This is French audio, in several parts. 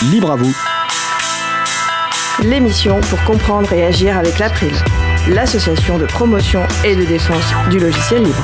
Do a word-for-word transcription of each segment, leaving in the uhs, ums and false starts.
Libre à vous. L'émission pour comprendre et agir avec l'April, l'association de promotion et de défense du logiciel libre.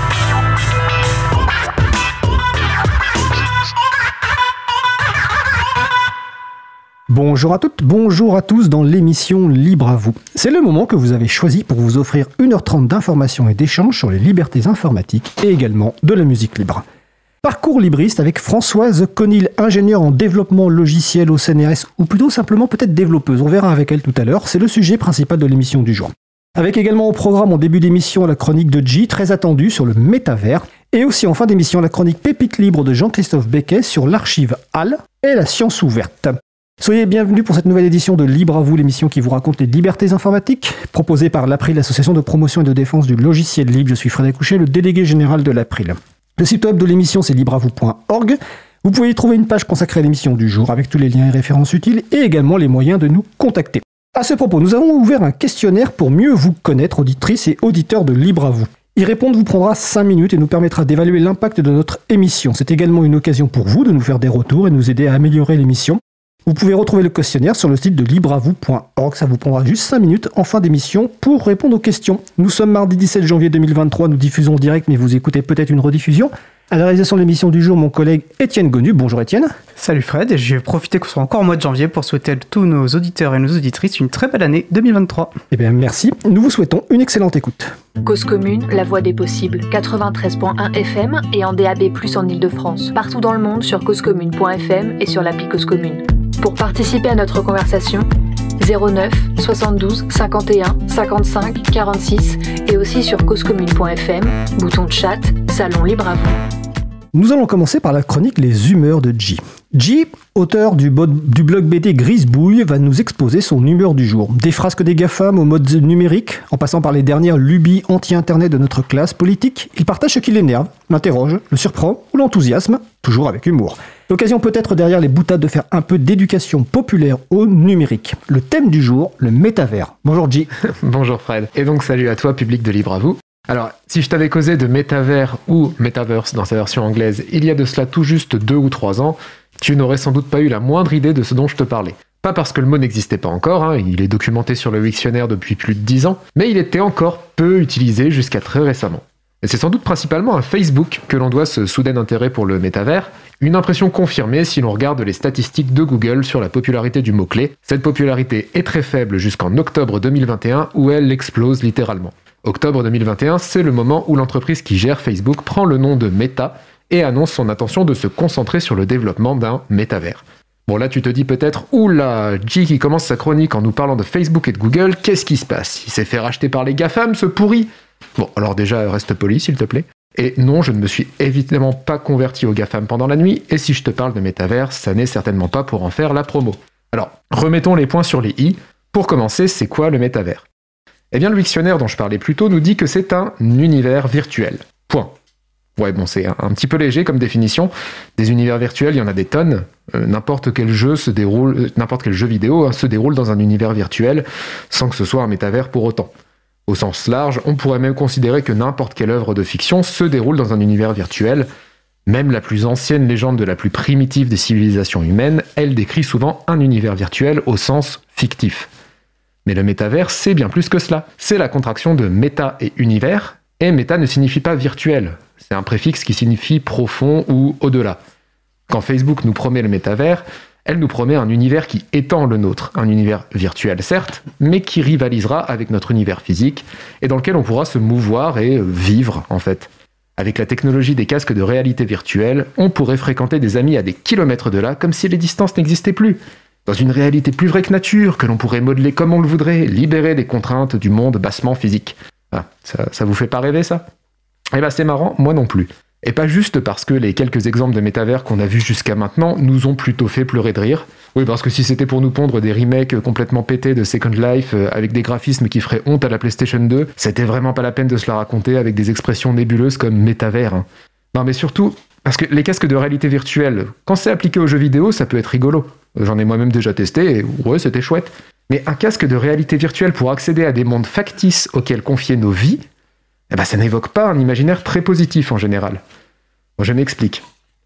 Bonjour à toutes, bonjour à tous dans l'émission Libre à vous. C'est le moment que vous avez choisi pour vous offrir une heure trente d'informations et d'échanges sur les libertés informatiques et également de la musique libre. Parcours libriste avec Françoise Conil, ingénieure en développement logiciel au C N R S, ou plutôt simplement peut-être développeuse, on verra avec elle tout à l'heure, c'est le sujet principal de l'émission du jour. Avec également au programme en début d'émission la chronique de J, très attendue sur le métavers, et aussi en fin d'émission la chronique Pépite libre de Jean-Christophe Becquet sur l'archive H A L et la science ouverte. Soyez bienvenus pour cette nouvelle édition de Libre à vous, l'émission qui vous raconte les libertés informatiques, proposée par l'April, l'association de promotion et de défense du logiciel libre. Je suis Frédéric Couchet, le délégué général de l'April. Le site web de l'émission, c'est libre à vous point org. Vous pouvez y trouver une page consacrée à l'émission du jour avec tous les liens et références utiles et également les moyens de nous contacter. À ce propos, nous avons ouvert un questionnaire pour mieux vous connaître, auditrices et auditeurs de Libre à vous. Y répondre vous prendra cinq minutes et nous permettra d'évaluer l'impact de notre émission. C'est également une occasion pour vous de nous faire des retours et nous aider à améliorer l'émission. Vous pouvez retrouver le questionnaire sur le site de libre à vous point org. Ça vous prendra juste cinq minutes en fin d'émission pour répondre aux questions. Nous sommes mardi dix-sept janvier deux mille vingt-trois, nous diffusons en direct, mais vous écoutez peut-être une rediffusion. À la réalisation de l'émission du jour, mon collègue Étienne Gonu. Bonjour Étienne. Salut Fred, et je vais profiter qu'on soit encore au mois de janvier pour souhaiter à tous nos auditeurs et nos auditrices une très belle année deux mille vingt-trois. Eh bien merci, nous vous souhaitons une excellente écoute. Cause commune, la voix des possibles, quatre-vingt-treize virgule un F M et en D A B plus, en Ile-de-France. Partout dans le monde sur cause commune point F M et sur l'appli Cause Commune. Pour participer à notre conversation, zéro neuf soixante-douze cinquante et un cinquante-cinq quarante-six et aussi sur cause commune point F M, bouton de chat, salon Libre à vous. Nous allons commencer par la chronique Les humeurs de J. J, auteur du, bo- du blog B D Grisbouille, va nous exposer son humeur du jour. Des frasques des GAFAM au mode numérique, en passant par les dernières lubies anti-internet de notre classe politique, il partage ce qui l'énerve, l'interroge, le surprend ou l'enthousiasme, toujours avec humour. L'occasion peut-être derrière les boutades de faire un peu d'éducation populaire au numérique. Le thème du jour, le métavers. Bonjour J. Bonjour Fred. Et donc salut à toi, public de Libre à vous. Alors, si je t'avais causé de métavers ou metaverse dans sa version anglaise, il y a de cela tout juste deux ou trois ans, tu n'aurais sans doute pas eu la moindre idée de ce dont je te parlais. Pas parce que le mot n'existait pas encore, hein, il est documenté sur le Wiktionnaire depuis plus de dix ans, mais il était encore peu utilisé jusqu'à très récemment. Et c'est sans doute principalement à Facebook que l'on doit ce soudain intérêt pour le métavers, une impression confirmée si l'on regarde les statistiques de Google sur la popularité du mot-clé. Cette popularité est très faible jusqu'en octobre deux mille vingt et un où elle explose littéralement. Octobre deux mille vingt et un, c'est le moment où l'entreprise qui gère Facebook prend le nom de Meta et annonce son intention de se concentrer sur le développement d'un métavers. Bon là tu te dis peut-être, oula, J qui commence sa chronique en nous parlant de Facebook et de Google, qu'est-ce qui se passe? Il s'est fait racheter par les GAFAM, ce pourri? Bon, alors déjà, reste poli s'il te plaît. Et non, je ne me suis évidemment pas converti aux GAFAM pendant la nuit, et si je te parle de métavers, ça n'est certainement pas pour en faire la promo. Alors, remettons les points sur les i. Pour commencer, c'est quoi le métavers? Eh bien, le dictionnaire dont je parlais plus tôt nous dit que c'est un univers virtuel. Point. Ouais, bon, c'est un, un petit peu léger comme définition. Des univers virtuels, il y en a des tonnes. Euh, n'importe quel jeu se déroule, euh, n'importe quel jeu vidéo hein, se déroule dans un univers virtuel, sans que ce soit un métavers pour autant. Au sens large, on pourrait même considérer que n'importe quelle œuvre de fiction se déroule dans un univers virtuel. Même la plus ancienne légende de la plus primitive des civilisations humaines, elle décrit souvent un univers virtuel au sens fictif. Mais le métavers, c'est bien plus que cela. C'est la contraction de méta et univers, et méta ne signifie pas virtuel. C'est un préfixe qui signifie profond ou au-delà. Quand Facebook nous promet le métavers, elle nous promet un univers qui étend le nôtre, un univers virtuel certes, mais qui rivalisera avec notre univers physique, et dans lequel on pourra se mouvoir et vivre en fait. Avec la technologie des casques de réalité virtuelle, on pourrait fréquenter des amis à des kilomètres de là, comme si les distances n'existaient plus. Dans une réalité plus vraie que nature, que l'on pourrait modeler comme on le voudrait, libérée des contraintes du monde bassement physique. Ah, ça, ça vous fait pas rêver ça? Eh ben c'est marrant, moi non plus. Et pas juste parce que les quelques exemples de métavers qu'on a vus jusqu'à maintenant nous ont plutôt fait pleurer de rire. Oui, parce que si c'était pour nous pondre des remakes complètement pétés de Second Life avec des graphismes qui feraient honte à la PlayStation deux, c'était vraiment pas la peine de se la raconter avec des expressions nébuleuses comme métavers. Hein. Non mais surtout, parce que les casques de réalité virtuelle, quand c'est appliqué aux jeux vidéo, ça peut être rigolo. J'en ai moi-même déjà testé et ouais, c'était chouette. Mais un casque de réalité virtuelle pour accéder à des mondes factices auxquels confier nos vies, eh ben ça n'évoque pas un imaginaire très positif en général. Bon, je m'explique.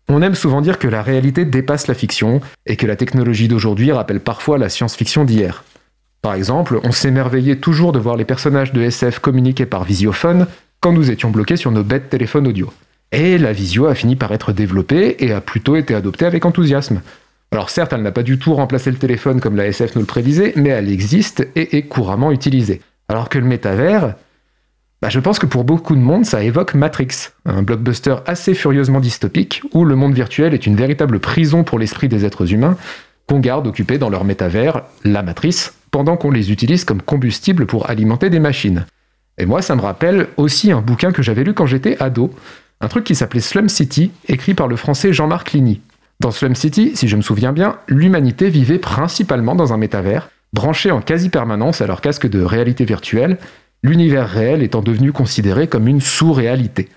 On aime souvent dire que la réalité dépasse la fiction et que la technologie d'aujourd'hui rappelle parfois la science-fiction d'hier. Par exemple, on s'émerveillait toujours de voir les personnages de S F communiquer par visiophone quand nous étions bloqués sur nos bêtes téléphones audio. Et la visio a fini par être développée et a plutôt été adoptée avec enthousiasme. Alors certes, elle n'a pas du tout remplacé le téléphone comme la S F nous le prédisait, mais elle existe et est couramment utilisée. Alors que le métavers, bah je pense que pour beaucoup de monde, ça évoque Matrix, un blockbuster assez furieusement dystopique, où le monde virtuel est une véritable prison pour l'esprit des êtres humains, qu'on garde occupés dans leur métavers, la matrice, pendant qu'on les utilise comme combustible pour alimenter des machines. Et moi, ça me rappelle aussi un bouquin que j'avais lu quand j'étais ado, un truc qui s'appelait Slum City, écrit par le français Jean-Marc Ligny. Dans Slum City, si je me souviens bien, l'humanité vivait principalement dans un métavers, branché en quasi-permanence à leur casque de réalité virtuelle, l'univers réel étant devenu considéré comme une sous-réalité.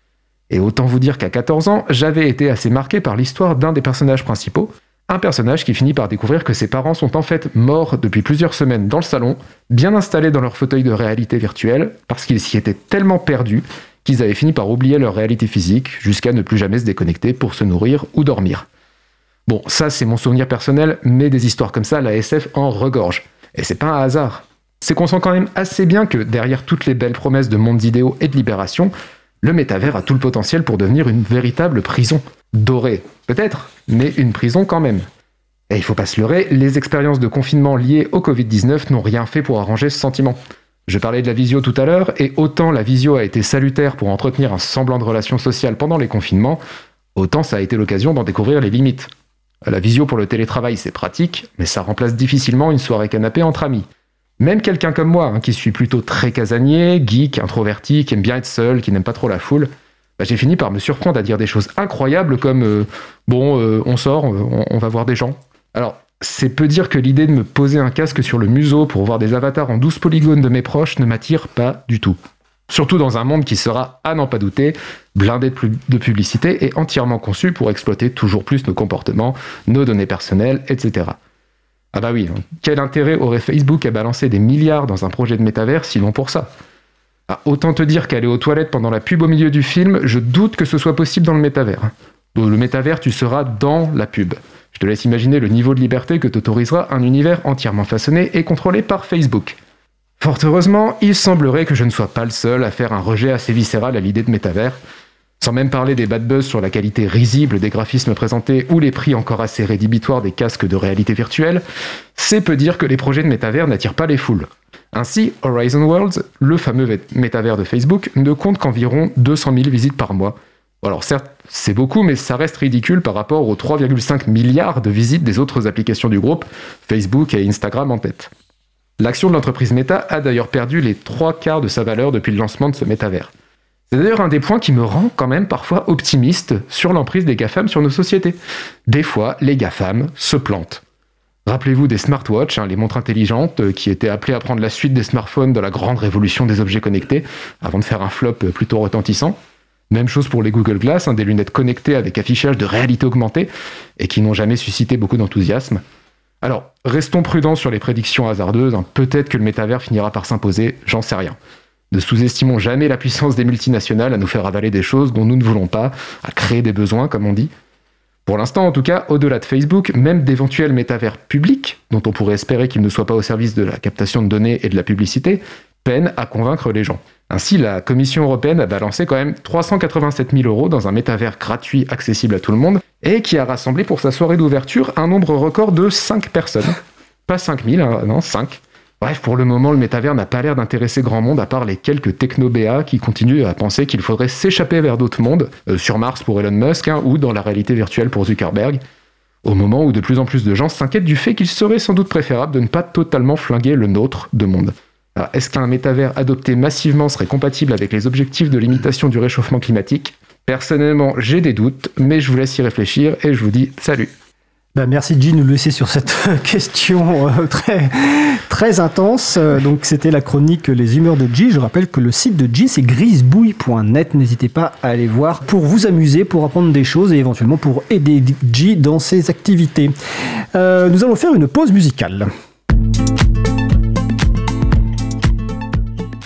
Et autant vous dire qu'à quatorze ans, j'avais été assez marqué par l'histoire d'un des personnages principaux, un personnage qui finit par découvrir que ses parents sont en fait morts depuis plusieurs semaines dans le salon, bien installés dans leur fauteuil de réalité virtuelle, parce qu'ils s'y étaient tellement perdus qu'ils avaient fini par oublier leur réalité physique, jusqu'à ne plus jamais se déconnecter pour se nourrir ou dormir. Bon, ça c'est mon souvenir personnel, mais des histoires comme ça, la S F en regorge. Et c'est pas un hasard. C'est qu'on sent quand même assez bien que derrière toutes les belles promesses de mondes idéaux et de libération, le métavers a tout le potentiel pour devenir une véritable prison. Dorée, peut-être, mais une prison quand même. Et il faut pas se leurrer, les expériences de confinement liées au covid dix-neuf n'ont rien fait pour arranger ce sentiment. Je parlais de la visio tout à l'heure, et autant la visio a été salutaire pour entretenir un semblant de relation sociale pendant les confinements, autant ça a été l'occasion d'en découvrir les limites. La visio pour le télétravail, c'est pratique, mais ça remplace difficilement une soirée canapé entre amis. Même quelqu'un comme moi, hein, qui suis plutôt très casanier, geek, introverti, qui aime bien être seul, qui n'aime pas trop la foule, bah, j'ai fini par me surprendre à dire des choses incroyables comme euh, « bon, euh, on sort, on, on va voir des gens ». Alors, c'est peu dire que l'idée de me poser un casque sur le museau pour voir des avatars en douze polygones de mes proches ne m'attire pas du tout. Surtout dans un monde qui sera, à n'en pas douter, blindé de publicité et entièrement conçu pour exploiter toujours plus nos comportements, nos données personnelles, et cetera. Ah bah oui, quel intérêt aurait Facebook à balancer des milliards dans un projet de métavers sinon pour ça? Ah, autant te dire qu'aller aux toilettes pendant la pub au milieu du film, je doute que ce soit possible dans le métavers. Dans le métavers, tu seras dans la pub. Je te laisse imaginer le niveau de liberté que t'autorisera un univers entièrement façonné et contrôlé par Facebook. Fort heureusement, il semblerait que je ne sois pas le seul à faire un rejet assez viscéral à l'idée de métavers. Sans même parler des bad buzz sur la qualité risible des graphismes présentés ou les prix encore assez rédhibitoires des casques de réalité virtuelle, c'est peu dire que les projets de métavers n'attirent pas les foules. Ainsi, Horizon Worlds, le fameux métavers de Facebook, ne compte qu'environ deux cent mille visites par mois. Alors certes, c'est beaucoup, mais ça reste ridicule par rapport aux trois virgule cinq milliards de visites des autres applications du groupe, Facebook et Instagram en tête. L'action de l'entreprise Meta a d'ailleurs perdu les trois quarts de sa valeur depuis le lancement de ce métavers. C'est d'ailleurs un des points qui me rend quand même parfois optimiste sur l'emprise des GAFAM sur nos sociétés. Des fois, les GAFAM se plantent. Rappelez-vous des smartwatches, hein, les montres intelligentes qui étaient appelées à prendre la suite des smartphones dans la grande révolution des objets connectés, avant de faire un flop plutôt retentissant. Même chose pour les Google Glass, hein, des lunettes connectées avec affichage de réalité augmentée, et qui n'ont jamais suscité beaucoup d'enthousiasme. Alors, restons prudents sur les prédictions hasardeuses, hein. Peut-être que le métavers finira par s'imposer, j'en sais rien. Ne sous-estimons jamais la puissance des multinationales à nous faire avaler des choses dont nous ne voulons pas, à créer des besoins, comme on dit. Pour l'instant, en tout cas, au-delà de Facebook, même d'éventuels métavers publics, dont on pourrait espérer qu'ils ne soient pas au service de la captation de données et de la publicité, peinent à convaincre les gens. Ainsi, la Commission européenne a balancé quand même trois cent quatre-vingt-sept mille euros dans un métavers gratuit accessible à tout le monde, et qui a rassemblé pour sa soirée d'ouverture un nombre record de cinq personnes. Pas cinq mille, hein, non, cinq. Bref, pour le moment, le métavers n'a pas l'air d'intéresser grand monde, à part les quelques techno-B A qui continuent à penser qu'il faudrait s'échapper vers d'autres mondes, euh, sur Mars pour Elon Musk, hein, ou dans la réalité virtuelle pour Zuckerberg, au moment où de plus en plus de gens s'inquiètent du fait qu'il serait sans doute préférable de ne pas totalement flinguer le nôtre de monde. Alors, est-ce qu'un métavers adopté massivement serait compatible avec les objectifs de limitation du réchauffement climatique? Personnellement, j'ai des doutes, mais je vous laisse y réfléchir et je vous dis salut. Bah merci G de nous laisser sur cette question euh, très, très intense. Euh, donc c'était la chronique Les humeurs de G. Je rappelle que le site de G c'est grisebouille point net. N'hésitez pas à aller voir pour vous amuser, pour apprendre des choses et éventuellement pour aider G dans ses activités. Euh, nous allons faire une pause musicale.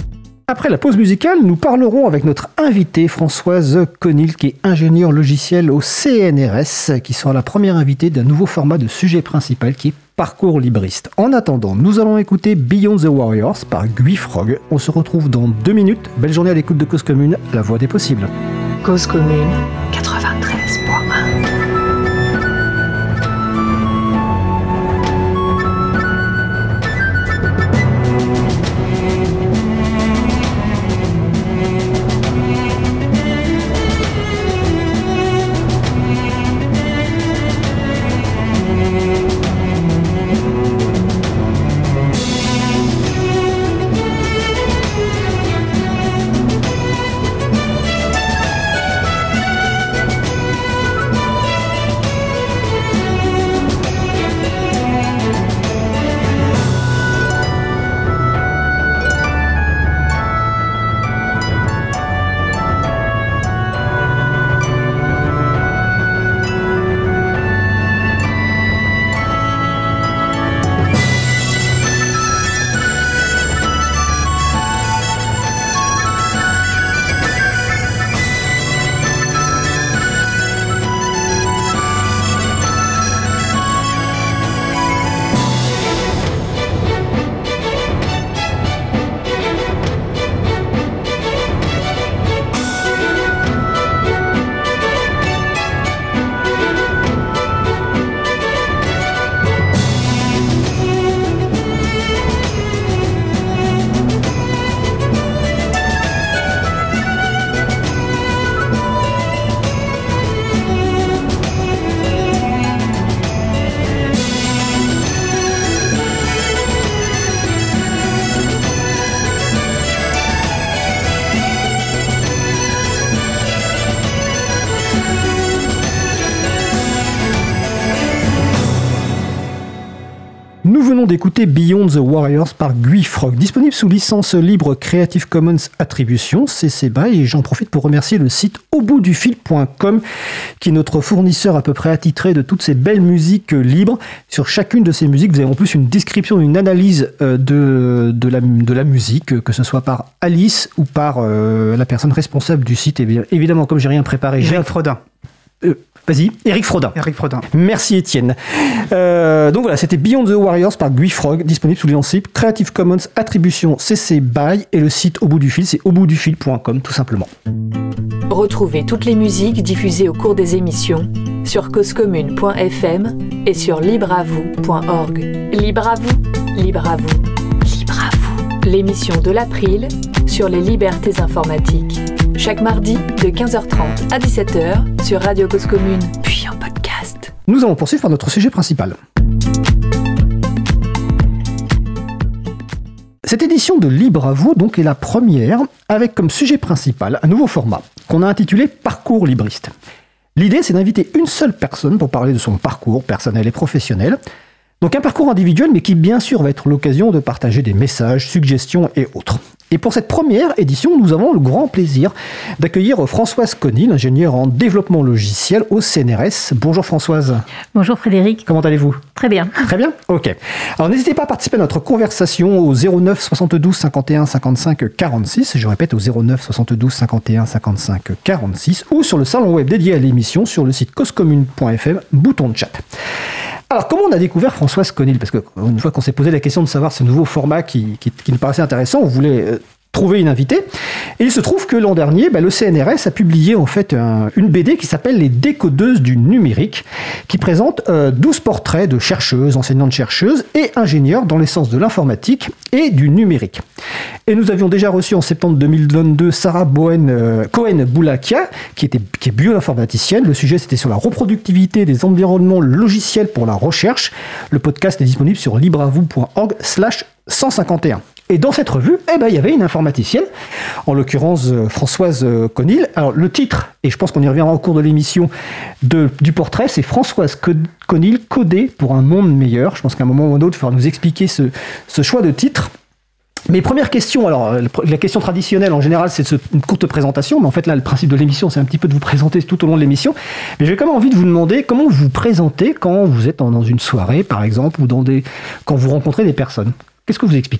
Après la pause musicale, nous parlerons avec notre invitée Françoise Conil, qui est ingénieure logicielle au C N R S, qui sera la première invitée d'un nouveau format de sujet principal qui est Parcours libriste. En attendant, nous allons écouter Beyond the Warriors par Guy Frog. On se retrouve dans deux minutes. Belle journée à l'écoute de Cause Commune, la voix des possibles. Cause Commune quatre-vingt-treize point un. Nous venons d'écouter Beyond the Warriors par Guy Frog, disponible sous licence libre Creative Commons Attribution, C C B Y, et j'en profite pour remercier le site au bout du fil point com, qui est notre fournisseur à peu près attitré de toutes ces belles musiques libres. Sur chacune de ces musiques, vous avez en plus une description, une analyse de, de, la, de la musique, que ce soit par Alice ou par euh, la personne responsable du site. Et bien, évidemment, comme j'ai rien préparé, j'ai... Éric Frodin. Euh, Vas-y, Éric Frodin. Éric Frodin. Merci Étienne. Euh, donc voilà, c'était Beyond the Warriors par Guy Frog, disponible sous licence libre Creative Commons Attribution C C B Y, et le site au bout du fil, c'est au bout du fil point com tout simplement. Retrouvez toutes les musiques diffusées au cours des émissions sur cause commune point f m et sur libre à vous point org. Libre à vous, libre à vous, libre à vous. L'émission de l'April sur les libertés informatiques. Chaque mardi de quinze heures trente à dix-sept heures sur Radio Cause Commune, puis en podcast. Nous allons poursuivre par notre sujet principal. Cette édition de Libre à vous donc est la première avec comme sujet principal un nouveau format qu'on a intitulé Parcours libriste. L'idée, c'est d'inviter une seule personne pour parler de son parcours personnel et professionnel. Donc un parcours individuel, mais qui bien sûr va être l'occasion de partager des messages, suggestions et autres. Et pour cette première édition, nous avons le grand plaisir d'accueillir Françoise Conil, ingénieure en développement logiciel au C N R S. Bonjour Françoise. Bonjour Frédéric. Comment allez-vous ? Très bien. Très bien ? Ok. Alors n'hésitez pas à participer à notre conversation au zéro neuf soixante-douze cinquante et un cinquante-cinq quarante-six, je répète au zéro neuf soixante-douze cinquante et un cinquante-cinq quarante-six, ou sur le salon web dédié à l'émission sur le site cause commune point f m, bouton de chat. Alors, comment on a découvert Françoise Conil ? Parce qu'une fois qu'on s'est posé la question de savoir ce nouveau format qui, qui, qui nous paraissait intéressant, on voulait euh, trouver une invitée. Et il se trouve que l'an dernier, bah, le C N R S a publié en fait un, une B D qui s'appelle Les décodeuses du numérique, qui présente euh, douze portraits de chercheuses, enseignantes-chercheuses et ingénieurs dans l'essence de l'informatique et du numérique. Et nous avions déjà reçu en septembre deux mille vingt-deux Sarah Bohen, euh, Cohen-Boulakia, qui, était, qui est bioinformaticienne. Le sujet, c'était sur la reproductivité des environnements logiciels pour la recherche. Le podcast est disponible sur libreavou point org slash cent cinquante et un. Et dans cette revue, eh ben, il y avait une informaticienne, en l'occurrence euh, Françoise euh, Conil. Alors le titre, et je pense qu'on y reviendra au cours de l'émission, de, du portrait, c'est Françoise Conil, codée pour un monde meilleur. Je pense qu'à un moment ou à un autre, il faudra nous expliquer ce, ce choix de titre. Mes premières questions, alors la question traditionnelle en général, c'est une courte présentation, mais en fait là, le principe de l'émission, c'est un petit peu de vous présenter tout au long de l'émission. Mais j'ai quand même envie de vous demander comment vous vous présentez quand vous êtes dans une soirée, par exemple, ou dans des, quand vous rencontrez des personnes. Qu'est-ce que vous expliquez ?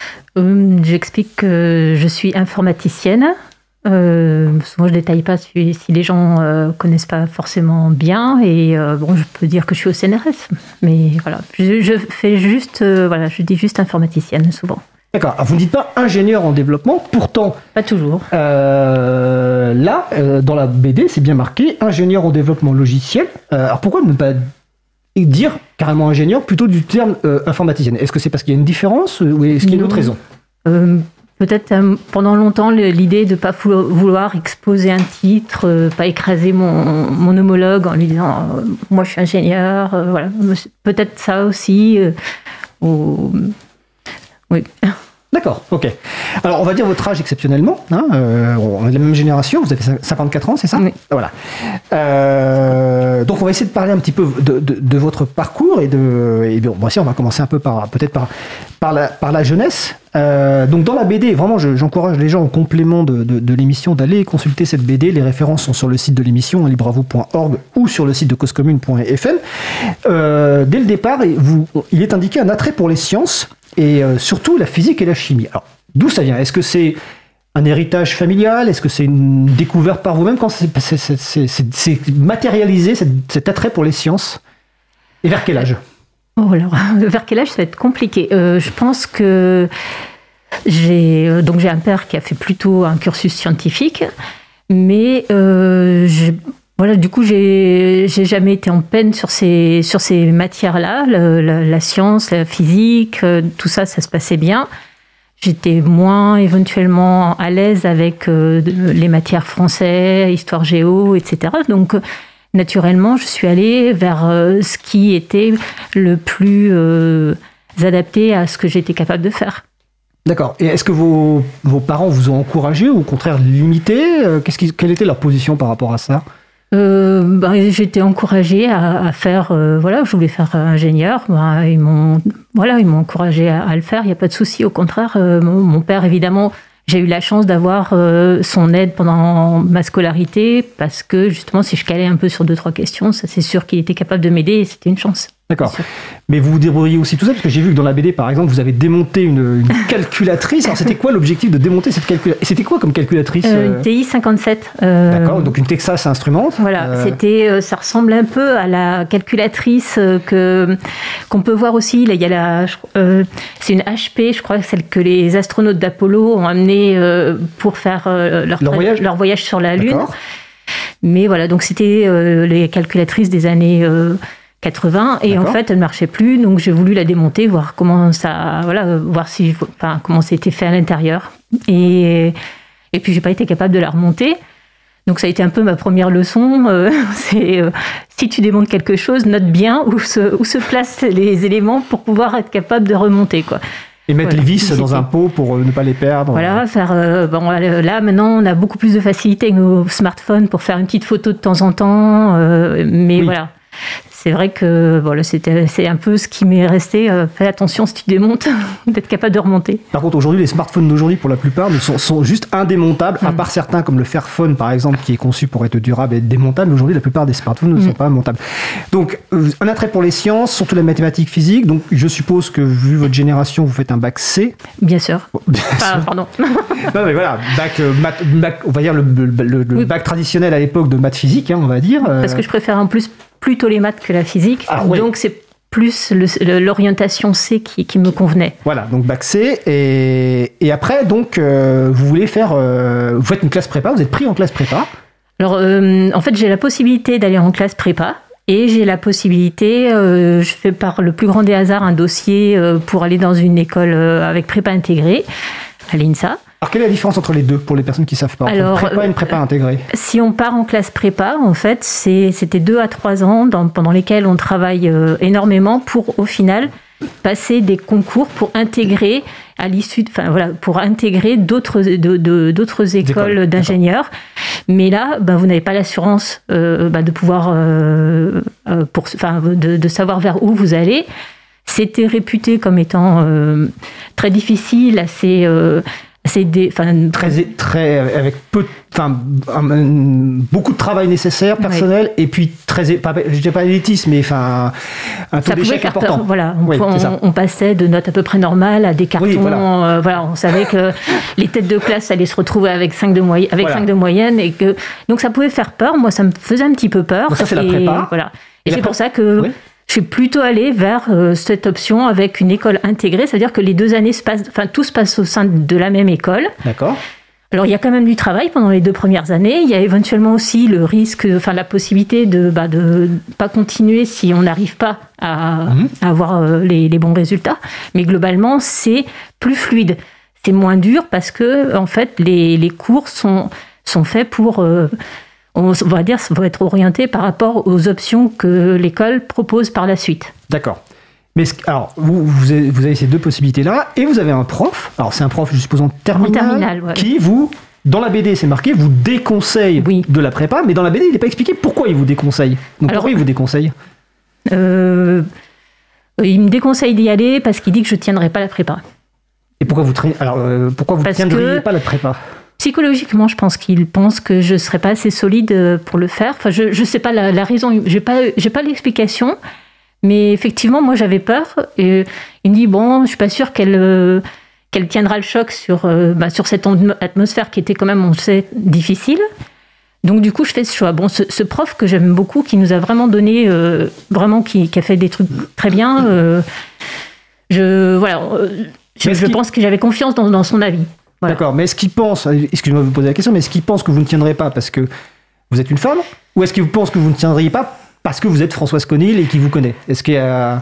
Euh, J'explique que je suis informaticienne. Euh, souvent, je ne détaille pas si, si les gens ne euh, connaissent pas forcément bien. Et euh, bon, je peux dire que je suis au C N R S. Mais voilà, je, je fais juste, euh, voilà, je dis juste informaticienne souvent. D'accord. Alors, vous ne dites pas ingénieur en développement, pourtant. Pas toujours. Euh, là, euh, dans la B D, c'est bien marqué ingénieur en développement logiciel. Euh, alors pourquoi ne pas dire carrément ingénieur plutôt du terme euh, informaticienne? Est-ce que c'est parce qu'il y a une différence ou est-ce qu'il y a une autre raison? euh, Peut-être euh, pendant longtemps, l'idée de ne pas vouloir exposer un titre, euh, pas écraser mon, mon homologue en lui disant euh, moi je suis ingénieur, euh, voilà. Peut-être ça aussi. Euh, ou... Oui. D'accord, ok. Alors, on va dire votre âge exceptionnellement. Hein, euh, on est de la même génération, vous avez cinquante-quatre ans, c'est ça? Oui. Voilà. Euh, donc, on va essayer de parler un petit peu de, de, de votre parcours. Et, de, et bon, voici, on va commencer un peu par, peut-être par, par, la, par la jeunesse. Euh, donc, dans la B D, vraiment, je, j'encourage les gens en complément de, de, de l'émission d'aller consulter cette B D. Les références sont sur le site de l'émission, libre à vous point org, ou sur le site de cause commune point f m. Euh, dès le départ, vous, il est indiqué un attrait pour les sciences, et euh, surtout la physique et la chimie. Alors, d'où ça vient? Est-ce que c'est un héritage familial? Est-ce que c'est une découverte par vous-même? Quand c'est, c'est, c'est, c'est, c'est matérialisé, cet, cet attrait pour les sciences? Et vers quel âge? Oh, alors, vers quel âge, ça va être compliqué. Euh, je pense que j'ai, donc j'ai un père qui a fait plutôt un cursus scientifique, mais euh, j'ai... Voilà, du coup, j'ai, j'ai jamais été en peine sur ces, sur ces matières-là. La, la, la science, la physique, tout ça, ça se passait bien. J'étais moins éventuellement à l'aise avec euh, les matières français, histoire géo, et cetera. Donc, naturellement, je suis allée vers euh, ce qui était le plus euh, adapté à ce que j'étais capable de faire. D'accord. Et est-ce que vos, vos parents vous ont encouragé ou au contraire limité? Qu'est-ce qui, quelle était leur position par rapport à ça? Euh, ben, j'ai été encouragée à, à faire, euh, voilà, je voulais faire ingénieur. Ben, ils m'ont, voilà, ils m'ont encouragée à, à le faire. Il n'y a pas de souci. Au contraire, euh, mon, mon père, évidemment, j'ai eu la chance d'avoir euh, son aide pendant ma scolarité parce que justement, si je calais un peu sur deux trois questions, ça c'est sûr qu'il était capable de m'aider et c'était une chance. D'accord. Mais vous vous débrouillez aussi tout ça, parce que j'ai vu que dans la B D, par exemple, vous avez démonté une, une calculatrice. Alors, c'était quoi l'objectif de démonter cette calculatrice? Et c'était quoi comme calculatrice? euh, Une T I cinquante-sept. Euh, D'accord, donc une Texas Instruments. Voilà, euh... c'était, euh, ça ressemble un peu à la calculatrice que, qu'on peut voir aussi. Là, il y a la, euh, c'est une H P, je crois, celle que les astronautes d'Apollo ont amenée euh, pour faire euh, leur, leur, voyage. leur voyage sur la Lune. D'accord. Mais voilà, donc c'était euh, les calculatrices des années... Euh, quatre-vingts et D'accord. En fait elle ne marchait plus, donc j'ai voulu la démonter, voir comment ça, voilà, voir si, enfin, comment c'était fait à l'intérieur, et et puis j'ai pas été capable de la remonter, donc ça a été un peu ma première leçon. Euh, c'est euh, si tu démontes quelque chose, note bien où se où se placent les éléments pour pouvoir être capable de remonter, quoi. Et mettre voilà. les vis dans un pot pour ne pas les perdre. Voilà, faire, euh, bon, là maintenant on a beaucoup plus de facilité avec nos smartphones pour faire une petite photo de temps en temps, euh, mais oui. Voilà. C'est vrai que voilà, c'était, c'est un peu ce qui m'est resté. Euh, fais attention si tu démontes, d'être capable de remonter. Par contre, aujourd'hui, les smartphones d'aujourd'hui, pour la plupart, sont, sont juste indémontables, mmh. à part certains comme le Fairphone, par exemple, qui est conçu pour être durable et être démontable. Aujourd'hui, la plupart des smartphones ne mmh. sont pas montables. Donc, euh, un attrait pour les sciences, surtout la mathématique physique. Donc, je suppose que, vu votre génération, vous faites un bac C. Bien sûr. Bon, bien ah, sûr. Pardon. Non, mais voilà, bac, euh, math, bac, on va dire le, le, le, le oui. bac traditionnel à l'époque de maths physique, hein, on va dire. Euh... Parce que je préfère en plus plutôt les maths que la physique, ah, oui. donc c'est plus le, l'orientation C qui, qui me convenait. Voilà, donc bac C, et, et après, donc, euh, vous voulez faire, euh, vous faites une classe prépa, vous êtes pris en classe prépa. Alors, euh, en fait, j'ai la possibilité d'aller en classe prépa, et j'ai la possibilité, euh, je fais par le plus grand des hasards un dossier euh, pour aller dans une école euh, avec prépa intégrée, à l'INSA. Alors, quelle est la différence entre les deux, pour les personnes qui ne savent pas, entre Alors, une prépa et une prépa intégrée? Si on part en classe prépa, en fait, c'est, c'était deux à trois ans dans, pendant lesquels on travaille euh, énormément pour, au final, passer des concours pour intégrer, à l'issue, enfin voilà, pour intégrer d'autres, de, de, d'autres écoles, écoles d'ingénieurs. D'accord. Mais là, ben, vous n'avez pas l'assurance euh, ben, de pouvoir, euh, pour, enfin, de, de savoir vers où vous allez. C'était réputé comme étant euh, très difficile, assez... Euh, C'est des, très, très, avec peu, enfin, beaucoup de travail nécessaire, personnel, ouais. et puis très, pas, je dirais pas élitisme, mais enfin, un taux d'échec important. Peur, voilà, on, oui, on, on passait de notes à peu près normales à des cartons. Oui, voilà. Euh, voilà, on savait que les têtes de classe allaient se retrouver avec cinq de moyenne, avec voilà. cinq de moyenne, et que donc ça pouvait faire peur. Moi, ça me faisait un petit peu peur. Donc ça, c'est et, la prépa. Voilà. Et, et c'est pour ça que. Oui. Je suis plutôt allée vers euh, cette option avec une école intégrée, c'est-à-dire que les deux années se passent, enfin tout se passe au sein de la même école. D'accord. Alors il y a quand même du travail pendant les deux premières années. Il y a éventuellement aussi le risque, enfin la possibilité de bah, de pas continuer si on n'arrive pas à, mmh. à avoir euh, les, les bons résultats. Mais globalement, c'est plus fluide, c'est moins dur parce que en fait les, les cours sont sont faits pour euh, on va dire, ça va être orienté par rapport aux options que l'école propose par la suite. D'accord. Mais alors, vous, vous, avez, vous avez ces deux possibilités-là, et vous avez un prof, alors c'est un prof, je suppose, en terminale, en terminale ouais. qui vous, dans la B D, c'est marqué, vous déconseille oui. de la prépa, mais dans la B D, il n'est pas expliqué pourquoi il vous déconseille. Donc alors, pourquoi il vous déconseille euh, Il me déconseille d'y aller parce qu'il dit que je ne tiendrai pas la prépa. Et pourquoi vous ne alors, euh, pourquoi vous tiendriez pas la prépa ? Psychologiquement, je pense qu'il pense que je ne serais pas assez solide pour le faire. Enfin, je ne sais pas la, la raison, je n'ai pas, j'ai pas l'explication, mais effectivement, moi, j'avais peur. Et il me dit, bon, je ne suis pas sûre qu'elle, euh, qu'elle tiendra le choc sur, euh, bah, sur cette atmosphère qui était quand même, on le sait, difficile. Donc, du coup, je fais ce choix. Bon, ce, ce prof que j'aime beaucoup, qui nous a vraiment donné, euh, vraiment, qui, qui a fait des trucs très bien, euh, je, voilà, euh, je, je pense que j'avais confiance dans, dans son avis. Voilà. D'accord, mais est-ce qu'il pense, excusez-moi de vous poser la question, mais est-ce qu'il pense que vous ne tiendrez pas parce que vous êtes une femme, ou est-ce qu'il pense que vous ne tiendriez pas parce que vous êtes Françoise Conil et qu'il vous connaît ? Est-ce qu'il y a...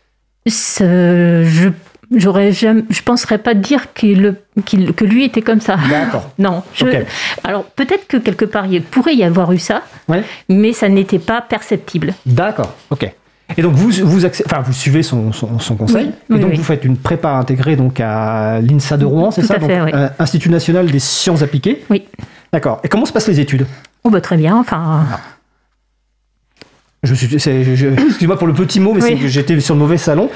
Ce, je j'aurais jamais, je penserais pas dire qu'il, qu'il, que lui était comme ça. D'accord. Non. Je, okay. Alors peut-être que quelque part il pourrait y avoir eu ça, ouais. mais ça n'était pas perceptible. D'accord. Ok. Et donc vous vous, accès, enfin, vous suivez son, son, son conseil, oui, et donc oui, oui. vous faites une prépa intégrée donc à l'INSA de Rouen, c'est Tout ça, à fait, donc, oui. euh, Institut national des sciences appliquées. Oui. D'accord. Et comment se passent les études ? Oh bah très bien. Enfin. Ah. Je suis, c'est, je, je, excusez-moi pour le petit mot, mais oui. c'est que j'étais sur le mauvais salon.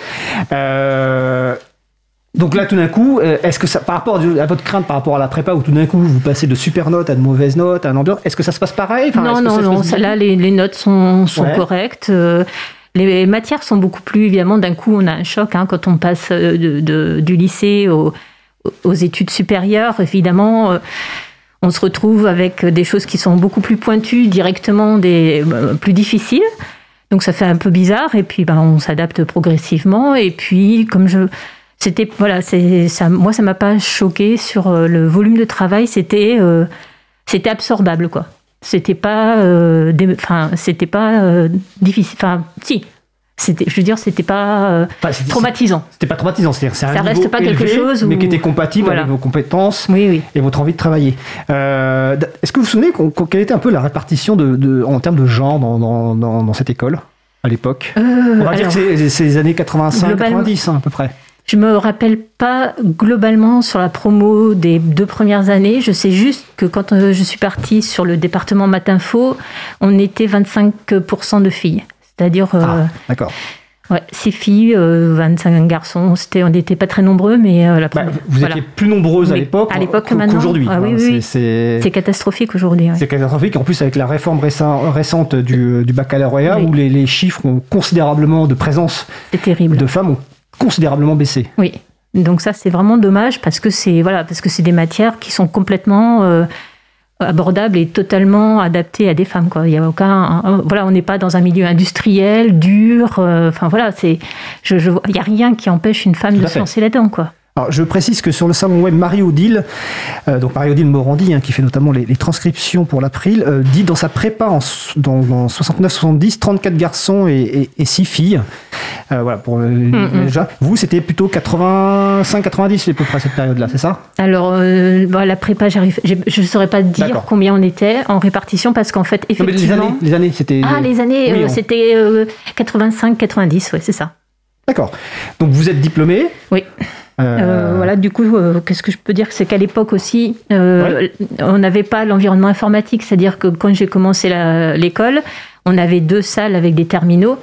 Euh, donc là, tout d'un coup, est-ce que ça, par rapport à votre crainte par rapport à la prépa, où tout d'un coup vous passez de super notes à de mauvaises notes, à un ambiance, est-ce que ça se passe pareil ? Enfin, non, non, non. Ça, là, les, les notes sont, sont ouais. correctes. Euh, Les matières sont beaucoup plus, évidemment, d'un coup, on a un choc hein, quand on passe de, de, du lycée aux, aux études supérieures. Évidemment, euh, on se retrouve avec des choses qui sont beaucoup plus pointues, directement des, euh, plus difficiles. Donc, ça fait un peu bizarre. Et puis, ben, on s'adapte progressivement. Et puis, comme je... C'était, voilà, c'est, ça, moi, ça ne m'a pas choqué sur le volume de travail. C'était, euh, c'était absorbable, quoi. C'était pas, euh, des, enfin, c'était pas euh, difficile. Enfin, si. C'était, je veux dire, c'était pas euh, enfin, c'était, traumatisant. C'était pas traumatisant, c'est-à-dire c'est un ça niveau reste pas élevé, quelque chose où... mais qui était compatible voilà. avec vos compétences oui, oui. et votre envie de travailler. Euh, est-ce que vous vous souvenez qu'on, qu'on, quelle était un peu la répartition de, de, en termes de genre dans, dans, dans, dans cette école à l'époque ? euh, On va alors, dire que c'est, c'est les années quatre-vingt-cinq quatre-vingt-dix hein, à peu près. Je me rappelle pas globalement sur la promo des deux premières années. Je sais juste que quand je suis partie sur le département Matinfo, on était vingt-cinq pour cent de filles. C'est-à-dire ah, euh, d'accord. Ouais, six filles, euh, vingt-cinq garçons. C'était, on n'était pas très nombreux, mais euh, la première, bah, vous voilà. étiez plus nombreuses à oui, l'époque, à l'époque qu'aujourd'hui. Ah, oui, oui, c'est, c'est... c'est catastrophique aujourd'hui. Ouais. C'est catastrophique. En plus, avec la réforme récent, récente du, du baccalauréat, oui. où les, les chiffres ont considérablement de présence c'est terrible. de femmes ont considérablement baissé. Oui. Donc ça, c'est vraiment dommage parce que c'est voilà parce que c'est des matières qui sont complètement euh, abordables et totalement adaptées à des femmes. Quoi. Il y a aucun un, voilà, on n'est pas dans un milieu industriel dur. Euh, enfin voilà, c'est je, je il y a rien qui empêche une femme Tout de se lancer là-dedans, quoi. Alors, je précise que sur le salon web Marie-Odile, euh, donc Marie-Odile Morandi, hein, qui fait notamment les, les transcriptions pour l'April, euh, dit dans sa prépa en, dans, dans soixante-neuf soixante-dix, trente-quatre garçons et, et, et six filles. Euh, voilà, pour, mm-hmm. déjà. Vous, c'était plutôt quatre-vingt-cinq quatre-vingt-dix à peu près à cette période-là, c'est ça ? Alors, euh, bah, la prépa, j'arrive, je ne saurais pas dire D'accord. combien on était en répartition, parce qu'en fait, effectivement... Non, mais les années, les années, c'était... Ah, les années, oui, euh, on... c'était euh, quatre-vingt-cinq quatre-vingt-dix, ouais, c'est ça. D'accord. Donc, vous êtes diplômé ? Oui. Euh... Euh, voilà, du coup, euh, qu'est-ce que je peux dire ? C'est qu'à l'époque aussi, euh, ouais. on n'avait pas l'environnement informatique, c'est-à-dire que quand j'ai commencé la, l'école, on avait deux salles avec des terminaux,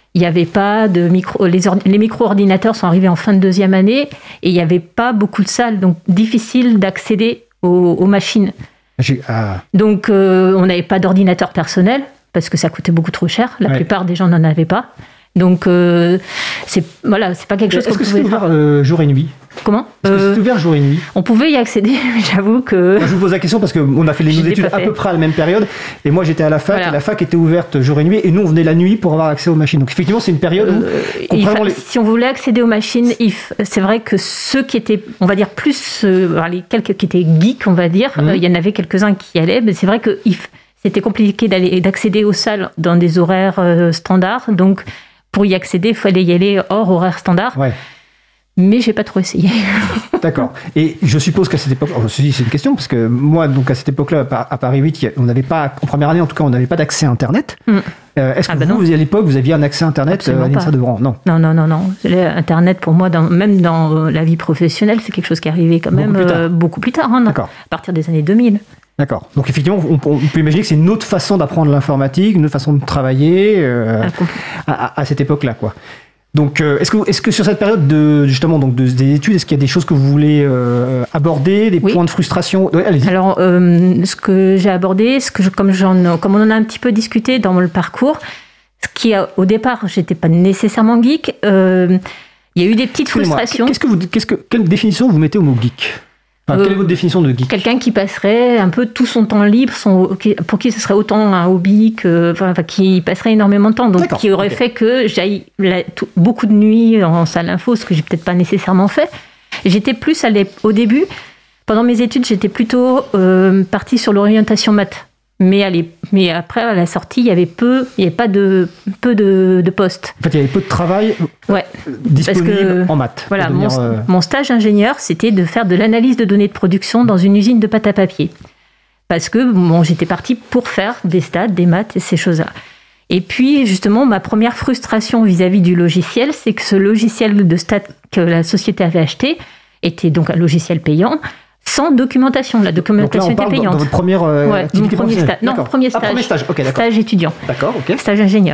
Il n'y avait pas de micro... Les, or... les micro-ordinateurs sont arrivés en fin de deuxième année et il n'y avait pas beaucoup de salles, donc difficile d'accéder aux, aux machines. J'ai... Ah. Donc, euh, on n'avait pas d'ordinateur personnel parce que ça coûtait beaucoup trop cher. La ouais. plupart des gens n'en avaient pas. Donc, euh, c'est, voilà, c'est pas quelque chose Est-ce qu'on que pouvait c'est ouvert faire. Euh, jour et nuit? Comment? Est-ce que c'est ouvert jour et nuit? On pouvait y accéder, mais j'avoue que... Moi, je vous pose la question parce qu'on a fait les nos études à peu près à la même période. Et moi, j'étais à la fac, voilà. Et la fac était ouverte jour et nuit. Et nous, on venait la nuit pour avoir accès aux machines. Donc, effectivement, c'est une période où... Euh, fa... les... Si on voulait accéder aux machines, f... c'est vrai que ceux qui étaient, on va dire, plus... Euh, les quelques qui étaient geeks, on va dire, mmh. euh, il y en avait quelques-uns qui y allaient. Mais c'est vrai que if... c'était compliqué d'aller, d'accéder aux salles dans des horaires euh, standards. Donc... Pour y accéder, il fallait y aller hors horaire standard. Ouais. Mais j'ai pas trop essayé. D'accord. Et je suppose qu'à cette époque, oh, c'est une question, parce que moi, donc à cette époque-là, à Paris huit, on n'avait pas, en première année en tout cas, on n'avait pas d'accès à Internet. Mm. Euh, est-ce que ah bah vous, vous, à l'époque, vous aviez un accès à Internet à l'INSA de Rouen? Non. Non, non, non, non. Internet, pour moi, dans, même dans la vie professionnelle, c'est quelque chose qui est arrivé quand même beaucoup plus tard. Euh, beaucoup plus tard hein, D'accord. À partir des années deux mille. D'accord. Donc effectivement, on, on peut imaginer que c'est une autre façon d'apprendre l'informatique, une autre façon de travailler euh, à, à, à cette époque-là, quoi. Donc, euh, est-ce que, est-ce que sur cette période de justement donc de, des études, est-ce qu'il y a des choses que vous voulez euh, aborder, des oui. points de frustration? Ouais, allez-y. Alors, euh, ce que j'ai abordé, ce que je, comme, j'en, comme on en a un petit peu discuté dans le parcours, ce qui a, au départ, j'étais pas nécessairement geek. Euh, il y a eu des petites frustrations. Qu'est-ce que vous, qu'est-ce que, quelle définition vous mettez au mot geek? Enfin, quelle est votre définition de geek? Quelqu'un qui passerait un peu tout son temps libre, son, pour qui ce serait autant un hobby que, enfin, qui passerait énormément de temps, donc D'accord, qui aurait okay. fait que j'aille la, tout, beaucoup de nuits en salle info, ce que j'ai peut-être pas nécessairement fait. J'étais plus allée, au début, pendant mes études, j'étais plutôt euh, partie sur l'orientation maths. Mais, allez, mais après, à la sortie, il y avait peu, il n'y avait pas de, peu de, de postes. En fait, il y avait peu de travail ouais, disponible que, en maths. Voilà, devenir, mon, euh... mon stage ingénieur, c'était de faire de l'analyse de données de production dans une usine de pâte à papier. Parce que bon, j'étais partie pour faire des stats, des maths et ces choses-là. Et puis, justement, ma première frustration vis-à-vis du logiciel, c'est que ce logiciel de stats que la société avait acheté était donc un logiciel payant, sans documentation. La documentation était payante. Dans votre première euh, ouais, activité premier sta- Non, premier stage. Ah, premier stage, ok, d'accord. Stage étudiant. D'accord, ok. Stage ingénieur.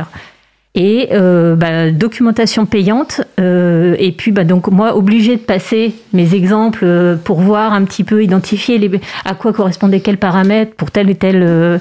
Et euh, bah, documentation payante. Euh, et puis, bah, donc, moi, obligée de passer mes exemples euh, pour voir un petit peu, identifier les, à quoi correspondaient quels paramètres pour tel et tel... Euh,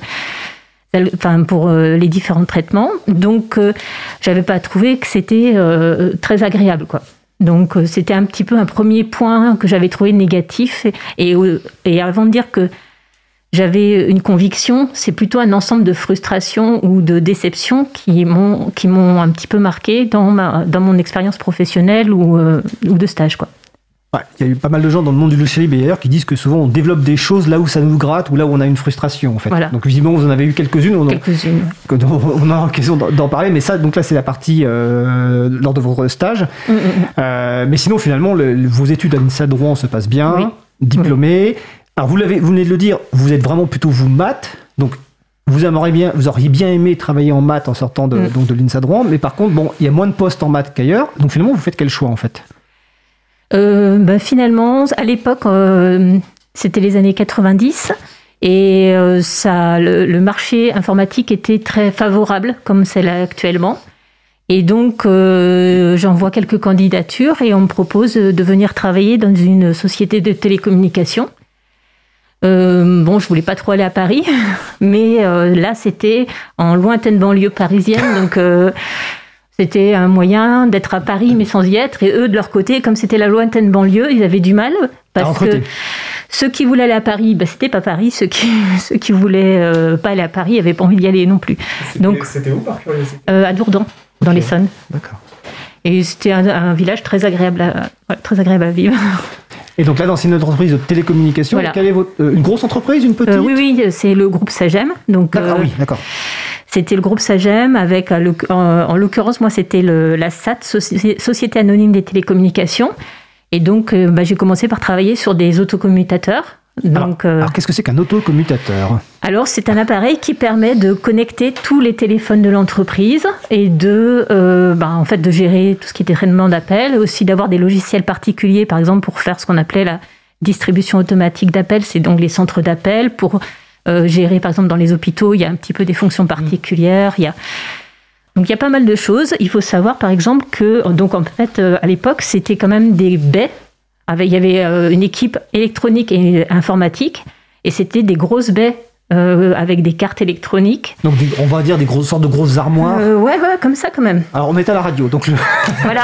tel enfin, pour euh, les différents traitements. Donc, euh, j'avais pas trouvé que c'était euh, très agréable, quoi. Donc, c'était un petit peu un premier point que j'avais trouvé négatif. Et, et, et avant de dire que j'avais une conviction, c'est plutôt un ensemble de frustrations ou de déceptions qui m'ont, qui m'ont un petit peu marqué dans, ma, dans mon expérience professionnelle ou, euh, ou de stage, quoi. Ouais, il y a eu pas mal de gens dans le monde du logiciel d'ailleurs qui disent que souvent on développe des choses là où ça nous gratte ou là où on a une frustration en fait. Voilà. Donc visiblement vous en avez eu quelques-unes. On quelques-unes. On, on a l'occasion d'en parler, mais ça donc là c'est la partie euh, lors de votre stage. Mm-hmm. Euh, mais sinon finalement le, vos études à l'INSA de Rouen se passent bien, oui. diplômé. Oui. Alors vous l'avez, vous venez de le dire, vous êtes vraiment plutôt vous maths, donc vous aimeriez bien, vous auriez bien aimé travailler en maths en sortant de, mm. donc de l'INSA de Rouen, mais par contre bon il y a moins de postes en maths qu'ailleurs, donc finalement vous faites quel choix en fait? Euh, ben finalement, à l'époque, euh, c'était les années quatre-vingt-dix et euh, ça, le, le marché informatique était très favorable comme c'est là actuellement. Et donc, euh, j'envoie quelques candidatures et on me propose de venir travailler dans une société de télécommunications. Euh, bon, je voulais pas trop aller à Paris, mais euh, là, c'était en lointaine banlieue parisienne, donc... Euh, C'était un moyen d'être à Paris, mais sans y être. Et eux, de leur côté, comme c'était la lointaine banlieue, ils avaient du mal. Parce que ceux qui voulaient aller à Paris, ben, c'était pas Paris. Ceux qui, ceux qui voulaient euh, pas aller à Paris n'avaient pas envie d'y aller non plus. C'était, Donc, c'était où, par curiosité? euh, À Dourdan, dans okay. l'Essonne. D'accord. Et c'était un, un village très agréable, à, ouais, très agréable à vivre. Et donc là, dans une entreprise de télécommunications, voilà. Quelle est votre, euh, une grosse entreprise, une petite? euh, Oui, oui, c'est le groupe Sagem. Donc, d'accord, euh, oui, d'accord. C'était le groupe Sagem avec, en, en l'occurrence, moi, c'était le, la S A T, Société Anonyme des Télécommunications. Et donc, euh, bah, j'ai commencé par travailler sur des autocommutateurs. Donc, alors, euh, alors, qu'est-ce que c'est qu'un autocommutateur? Alors, c'est un appareil qui permet de connecter tous les téléphones de l'entreprise et de, euh, bah, en fait, de gérer tout ce qui est traitement d'appels, aussi d'avoir des logiciels particuliers, par exemple, pour faire ce qu'on appelait la distribution automatique d'appels, c'est donc les centres d'appels, pour... Euh, gérer, par exemple, dans les hôpitaux, il y a un petit peu des fonctions particulières. Il y a Donc il y a pas mal de choses. Il faut savoir par exemple que, donc en fait euh, à l'époque c'était quand même des baies. Avec, il y avait euh, une équipe électronique et informatique et c'était des grosses baies euh, avec des cartes électroniques. Donc des, on va dire des grosses sortes de grosses armoires. Euh, ouais, ouais, comme ça quand même. Alors on est à la radio, donc je, voilà.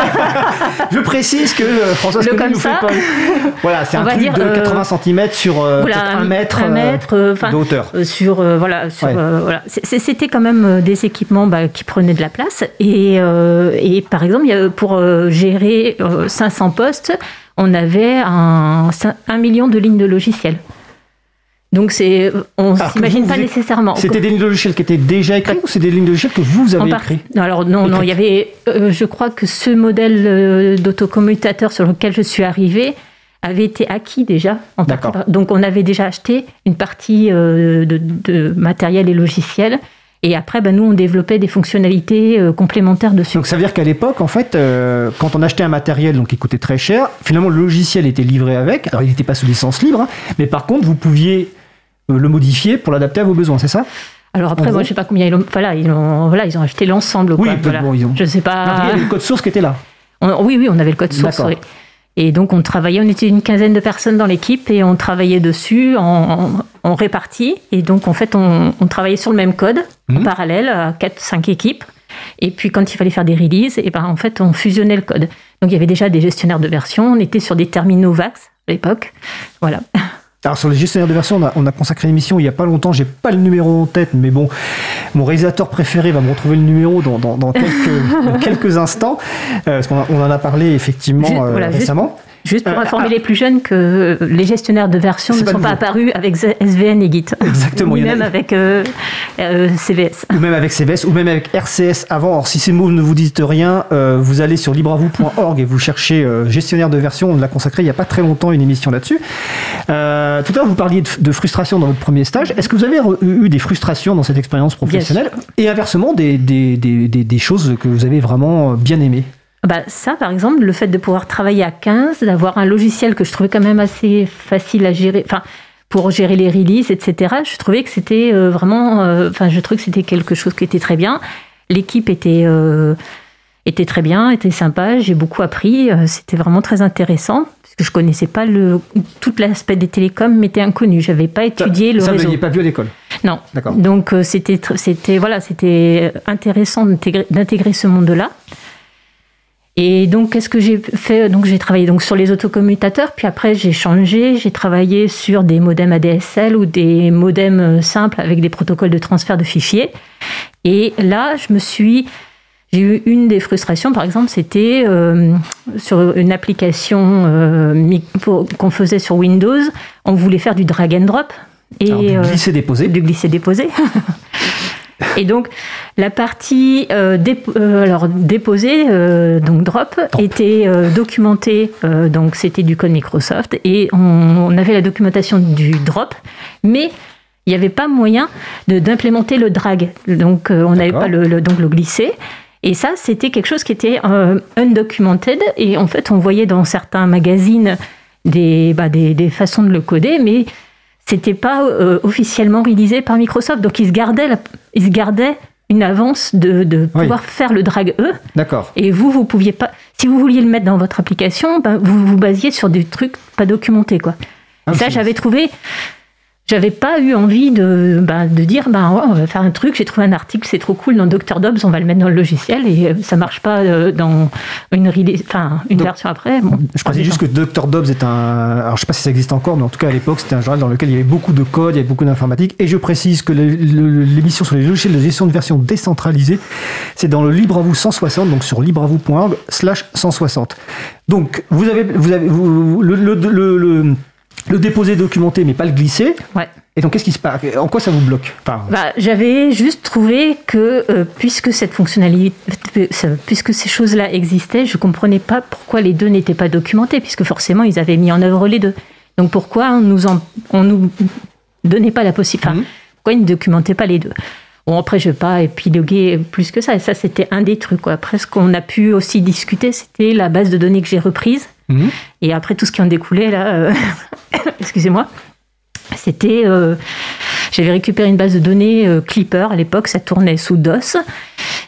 je précise que euh, Françoise Le Connu comme nous ça. fait pas. Voilà, c'est On un va truc dire, de euh, quatre-vingts centimètres sur euh, voilà, peut-être un mètre, un mètre euh, enfin, de hauteur. euh, sur euh, voilà, sur Ouais. euh, voilà. C'est- C'était quand même euh, des équipements bah, qui prenaient de la place et euh, et par exemple il y a, pour euh, gérer euh, cinq cents postes, on avait un, un million de lignes de logiciels. Donc c'est, on Alors que s'imagine vous, pas vous- nécessairement. C'était des lignes de logiciels qui étaient déjà écrites ou c'est des lignes de logiciels que vous En avez part- écrites? Non, alors non, non, il y avait, euh, je crois que ce modèle euh, d'autocommutateur sur lequel je suis arrivée avait été acquis déjà. En partie. D'accord. Donc on avait déjà acheté une partie euh, de, de matériel et logiciel. Et après, ben, nous, on développait des fonctionnalités euh, complémentaires dessus. Donc ça veut dire qu'à l'époque, en fait, euh, quand on achetait un matériel donc, qui coûtait très cher, finalement le logiciel était livré avec. Alors il n'était pas sous licence libre, hein, mais par contre vous pouviez euh, le modifier pour l'adapter à vos besoins, c'est ça? Alors après, En moi, gros je sais pas combien ils ont, voilà, ils ont, voilà, ils ont acheté l'ensemble. Oui, quoi, peut- voilà. bon, ils ont- Je sais pas. Mais en tout cas, il y avait le code source qui était là. On- oui, oui, on avait le code source. D'accord. Oui. Et donc, on travaillait, on était une quinzaine de personnes dans l'équipe et on travaillait dessus en, en, en répartie. Et donc, en fait, on, on travaillait sur le même code Mhm. en parallèle à quatre cinq équipes. Et puis, quand il fallait faire des releases, et ben, en fait, on fusionnait le code. Donc, il y avait déjà des gestionnaires de version. On était sur des terminaux VAX à l'époque. Voilà. Alors sur les gestionnaires de version, on a, on a consacré une émission il n'y a pas longtemps, j'ai pas le numéro en tête, mais bon, mon réalisateur préféré va me retrouver le numéro dans, dans, dans, quelques, dans quelques instants, euh, parce qu'on a- on en a parlé effectivement Juste- euh, voilà, juste- récemment. Juste pour Euh, informer ah. les plus jeunes que les gestionnaires de version C'est ne pas sont pas nouveau. apparus avec Z- S V N et Git. Exactement, Ni il y en a- même avec euh, euh, C V S. Ou même avec C V S, ou même avec R C S avant. Alors si ces mots ne vous disent rien, euh, vous allez sur libravou point org et vous cherchez euh, gestionnaire de version. On l'a consacré il n'y a pas très longtemps une émission là-dessus. Euh, tout à l'heure, vous parliez de, de frustration dans votre premier stage. Est-ce que vous avez re- eu des frustrations dans cette expérience professionnelle? Et inversement, des, des, des, des, des choses que vous avez vraiment bien aimées? Bah, ça, par exemple, le fait de pouvoir travailler à quinze, d'avoir un logiciel que je trouvais quand même assez facile à gérer, enfin, pour gérer les releases, et cetera. Je trouvais que c'était euh, vraiment, euh, enfin, je trouvais que c'était quelque chose qui était très bien. L'équipe était, euh, était très bien, était sympa. J'ai beaucoup appris. euh, C'était vraiment très intéressant parce que je connaissais pas le tout l'aspect des télécoms, m'était inconnu. J'avais pas étudié le Ça, vous réseau. n'aviez pas vu à l'école? Non. D'accord. Donc euh, c'était tr- c'était voilà, c'était intéressant d'intégrer d'intégrer ce monde-là. Et donc qu'est-ce que j'ai fait? Donc j'ai travaillé donc sur les autocommutateurs, puis après j'ai changé, j'ai travaillé sur des modems A D S L ou des modems euh, simples avec des protocoles de transfert de fichiers. Et là, je me suis j'ai eu une des frustrations, par exemple, c'était euh, sur une application euh, mi- pour- qu'on faisait sur Windows, on voulait faire du drag and drop. Et, Alors, du euh, glisser-déposer. du glisser-déposer. Et donc, la partie euh, dép- euh, alors, déposée, euh, donc drop, était euh, documentée, euh, donc c'était du code Microsoft, et on, on avait la documentation du drop, mais il n'y avait pas moyen de- d'implémenter le drag. Donc, euh, on n'avait D'accord. pas le, le- donc, le glisser. Et ça, c'était quelque chose qui était euh, undocumented, et en fait, on voyait dans certains magazines des, bah, des, des façons de le coder, mais c'était pas euh, officiellement réalisé par Microsoft, donc ils se gardaient, la- ils se gardaient une avance de, de Oui. pouvoir faire le drag eux. D'accord. Et vous, vous pouviez pas. Si vous vouliez le mettre dans votre application, ben, vous vous basiez sur des trucs pas documentés, quoi. Ah, Et ça, c'est- j'avais trouvé. J'avais pas eu envie de, ben, de dire, ben, ouais, on va faire un truc, j'ai trouvé un article, c'est trop cool dans docteur Dobbs, on va le mettre dans le logiciel et euh, ça marche pas euh, dans une, release- enfin, une Donc, version après. Bon, Je précise juste que docteur Dobbs est un... Alors, je sais pas si ça existe encore, mais en tout cas, à l'époque, c'était un journal dans lequel il y avait beaucoup de code, il y avait beaucoup d'informatique. Et je précise que le- le- l'émission sur les logiciels de gestion de version décentralisée, c'est dans le LibreAvou cent soixante, donc sur libravou point org slash cent soixante. Donc, vous avez, vous avez vous- le, le, le, le- le déposer documenté, mais pas le glisser. ouais. Et donc, qu'est-ce qui se passe? En quoi ça vous bloque? Enfin, Bah, j'avais juste trouvé que euh, puisque cette fonctionnalité, puisque ces choses-là existaient, je comprenais pas pourquoi les deux n'étaient pas documentés, puisque forcément ils avaient mis en œuvre les deux. Donc pourquoi on nous en, on nous donnait pas la possibilité, enfin, Mhm. pourquoi ils ne documentaient pas les deux? Bon, après, je vais pas épiloguer plus que ça. Et ça, c'était un des trucs, quoi. Après, ce qu'on a pu aussi discuter, c'était la base de données que j'ai reprise. mhm. Et après, tout ce qui en découlait, là, euh, excusez-moi, c'était... euh, j'avais récupéré une base de données euh, Clipper, à l'époque, ça tournait sous DOS.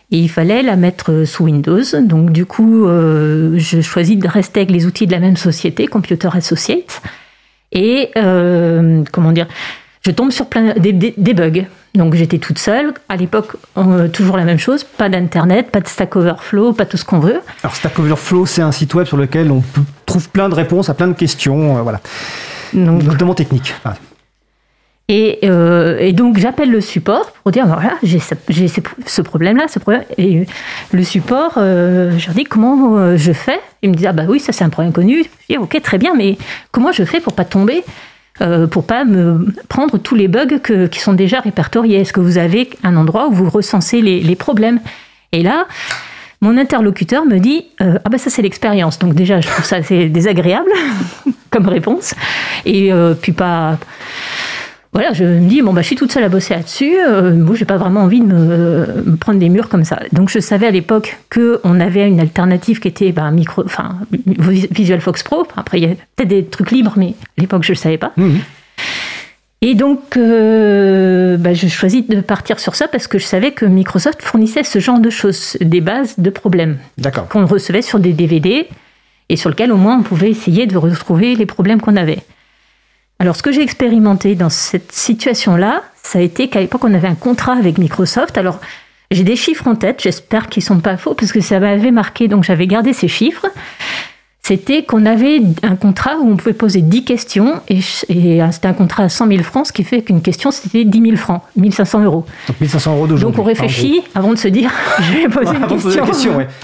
Et il fallait la mettre sous Windows. Donc, du coup, euh, je choisis de rester avec les outils de la même société, Computer Associates. Et, euh, comment dire, je tombe sur plein des, des, des bugs. Donc, j'étais toute seule. À l'époque, euh, toujours la même chose. Pas d'Internet, pas de Stack Overflow, pas tout ce qu'on veut. Alors, Stack Overflow, c'est un site web sur lequel on peut, trouve plein de réponses à plein de questions, euh, voilà. Donc, notamment techniques. Enfin, Et, euh, et donc, j'appelle le support pour dire, voilà, j'ai, ce, j'ai ce problème-là, ce problème. Et le support, euh, je leur dis, comment euh, je fais ? Ils me disent, ah bah oui, ça c'est un problème connu. Je dis, ok, très bien, mais comment je fais pour pas tomber, euh, pour pas me prendre tous les bugs que, qui sont déjà répertoriés ? Est-ce que vous avez un endroit où vous recensez les, les problèmes ? Et là, mon interlocuteur me dit, euh, ah bah ça c'est l'expérience. Donc déjà, je trouve ça assez désagréable comme réponse. Et euh, puis pas... Voilà, je me dis, bon, bah, je suis toute seule à bosser là-dessus. Euh, moi, j'ai pas vraiment envie de me, me prendre des murs comme ça. Donc, je savais à l'époque qu'on avait une alternative qui était bah, micro, enfin, Visual Fox Pro. Après, il y a peut-être des trucs libres, mais à l'époque, je ne le savais pas. Mmh. Et donc, euh, bah, je choisis de partir sur ça parce que je savais que Microsoft fournissait ce genre de choses, des bases de problèmes. D'accord. Qu'on recevait sur des D V D et sur lesquels, au moins, on pouvait essayer de retrouver les problèmes qu'on avait. Alors, ce que j'ai expérimenté dans cette situation-là, ça a été qu'à l'époque, on avait un contrat avec Microsoft. Alors, j'ai des chiffres en tête, j'espère qu'ils ne sont pas faux, parce que ça m'avait marqué, donc j'avais gardé ces chiffres. C'était qu'on avait un contrat où on pouvait poser dix questions, et, et c'était un contrat à cent mille francs, ce qui fait qu'une question, c'était dix mille francs, mille cinq cents euros. Donc mille cinq cents euros d'aujourd'hui. Donc, on réfléchit avant de se dire, je vais poser une question. Une question ouais.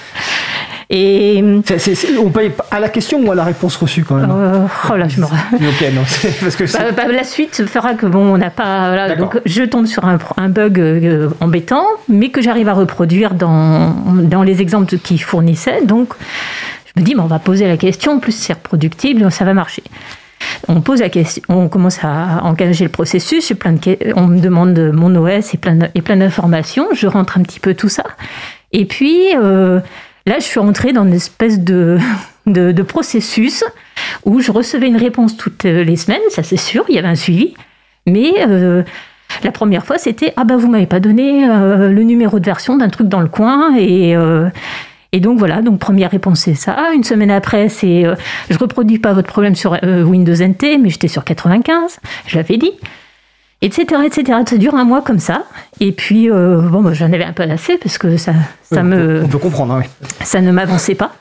Et c'est, c'est, c'est, on paye à la question ou à la réponse reçue quand même. euh, Oh là, je me. Ok, non, c'est parce que c'est... Bah, bah, la suite fera que bon, on n'a pas. Voilà, donc je tombe sur un, un bug euh, embêtant, mais que j'arrive à reproduire dans dans les exemples qu'ils fournissaient. Donc je me dis, bah, on va poser la question. En plus, c'est reproductible, donc ça va marcher. On pose la question, on commence à engager le processus. J'ai plein de, on me demande mon O S et plein de, et plein d'informations. Je rentre un petit peu tout ça, et puis. Euh, Là, je suis rentrée dans une espèce de, de, de processus où je recevais une réponse toutes les semaines, ça c'est sûr, il y avait un suivi. Mais euh, la première fois, c'était « Ah ben, vous ne m'avez pas donné euh, le numéro de version d'un truc dans le coin. » Et, euh, et donc voilà, donc première réponse, c'est ça. Une semaine après, c'est euh, « Je ne reproduis pas votre problème sur euh, Windows N T, mais j'étais sur quatre-vingt-quinze. » Je l'avais dit. Etc, et cetera. Ça dure un mois comme ça. Et puis, euh, bon, bah, j'en avais un peu assez parce que ça, ça on me... Peut, on peut comprendre, oui. Ça ne m'avançait pas.